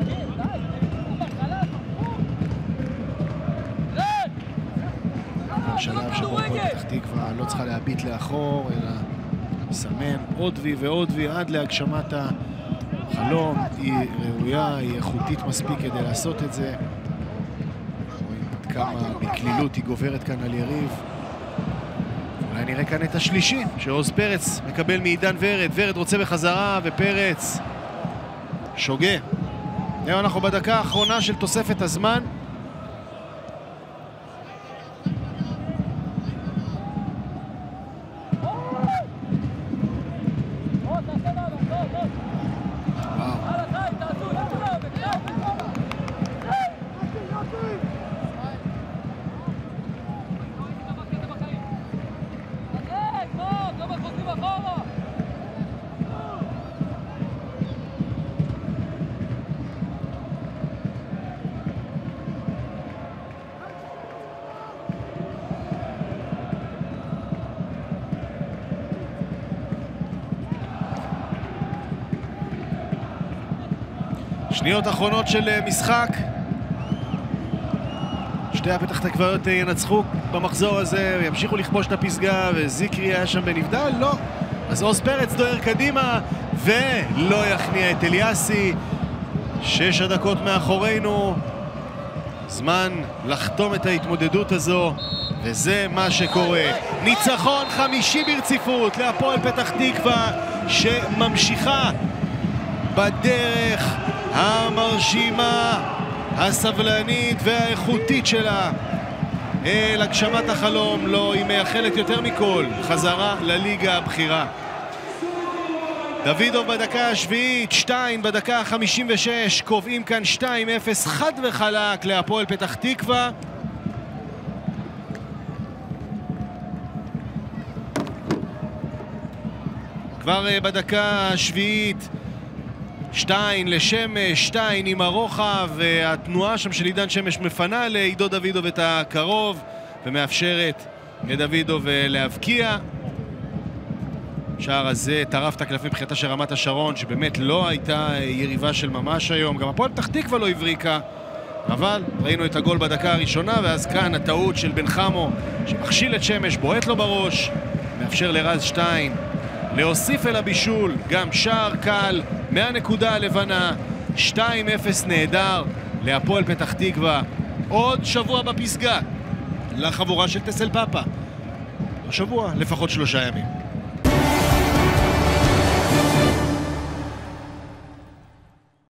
בשלב שבו הפועל פתח תקווה לא צריכה להביט לאחור, אלא לסמן עוד וי ועוד וי עד להגשמת החלום. היא ראויה, היא איכותית מספיק כדי לעשות את זה. רואים עד כמה בקלילות היא גוברת כאן על יריב. אולי נראה כאן את השלישי, שעוז פרץ מקבל מעידן ורד. ורד רוצה בחזרה, ופרץ שוגה. היום אנחנו בדקה האחרונה של תוספת הזמן. שניות אחרונות של משחק. שתי הפתח תקוויות ינצחו במחזור הזה וימשיכו לכבוש את הפסגה, וזיקרי היה שם בנבדל? לא. אז עוז פרץ דוהר קדימה ולא יכניע את אליאסי. 6 הדקות מאחורינו, זמן לחתום את ההתמודדות הזו, וזה מה שקורה. ניצחון 50 ברציפות להפועל פתח תקווה, שממשיכה בדרך המרשימה, הסבלנית והאיכותית שלה אל הגשמת החלום. לא, היא מייחלת יותר מכל חזרה לליגה הבכירה. דוידוב בדקה השביעית, 2 בדקה ה-56, קובעים כאן 2-0 חד וחלק להפועל פתח תקווה. כבר בדקה השביעית 2 לשמש, 2 עם הרוחב, והתנועה שם של עידן שמש מפנה לעידו דוידוב את הקרוב ומאפשרת לדוידוב להבקיע. שער הזה טרף את הקלפים מבחינתה של רמת השרון, שבאמת לא הייתה יריבה של ממש היום. גם הפועל פתח תקווה לא הבריקה, אבל ראינו את הגול בדקה הראשונה, ואז כאן הטעות של בן חמו שמכשיל את שמש, בועט לו בראש, מאפשר לרז שטיין להוסיף אל הבישול, גם שער קל מהנקודה הלבנה. 2-0 נהדר להפועל פתח תקווה. עוד שבוע בפסגה לחבורה של טסל פאפה, השבוע לפחות 3 ימים.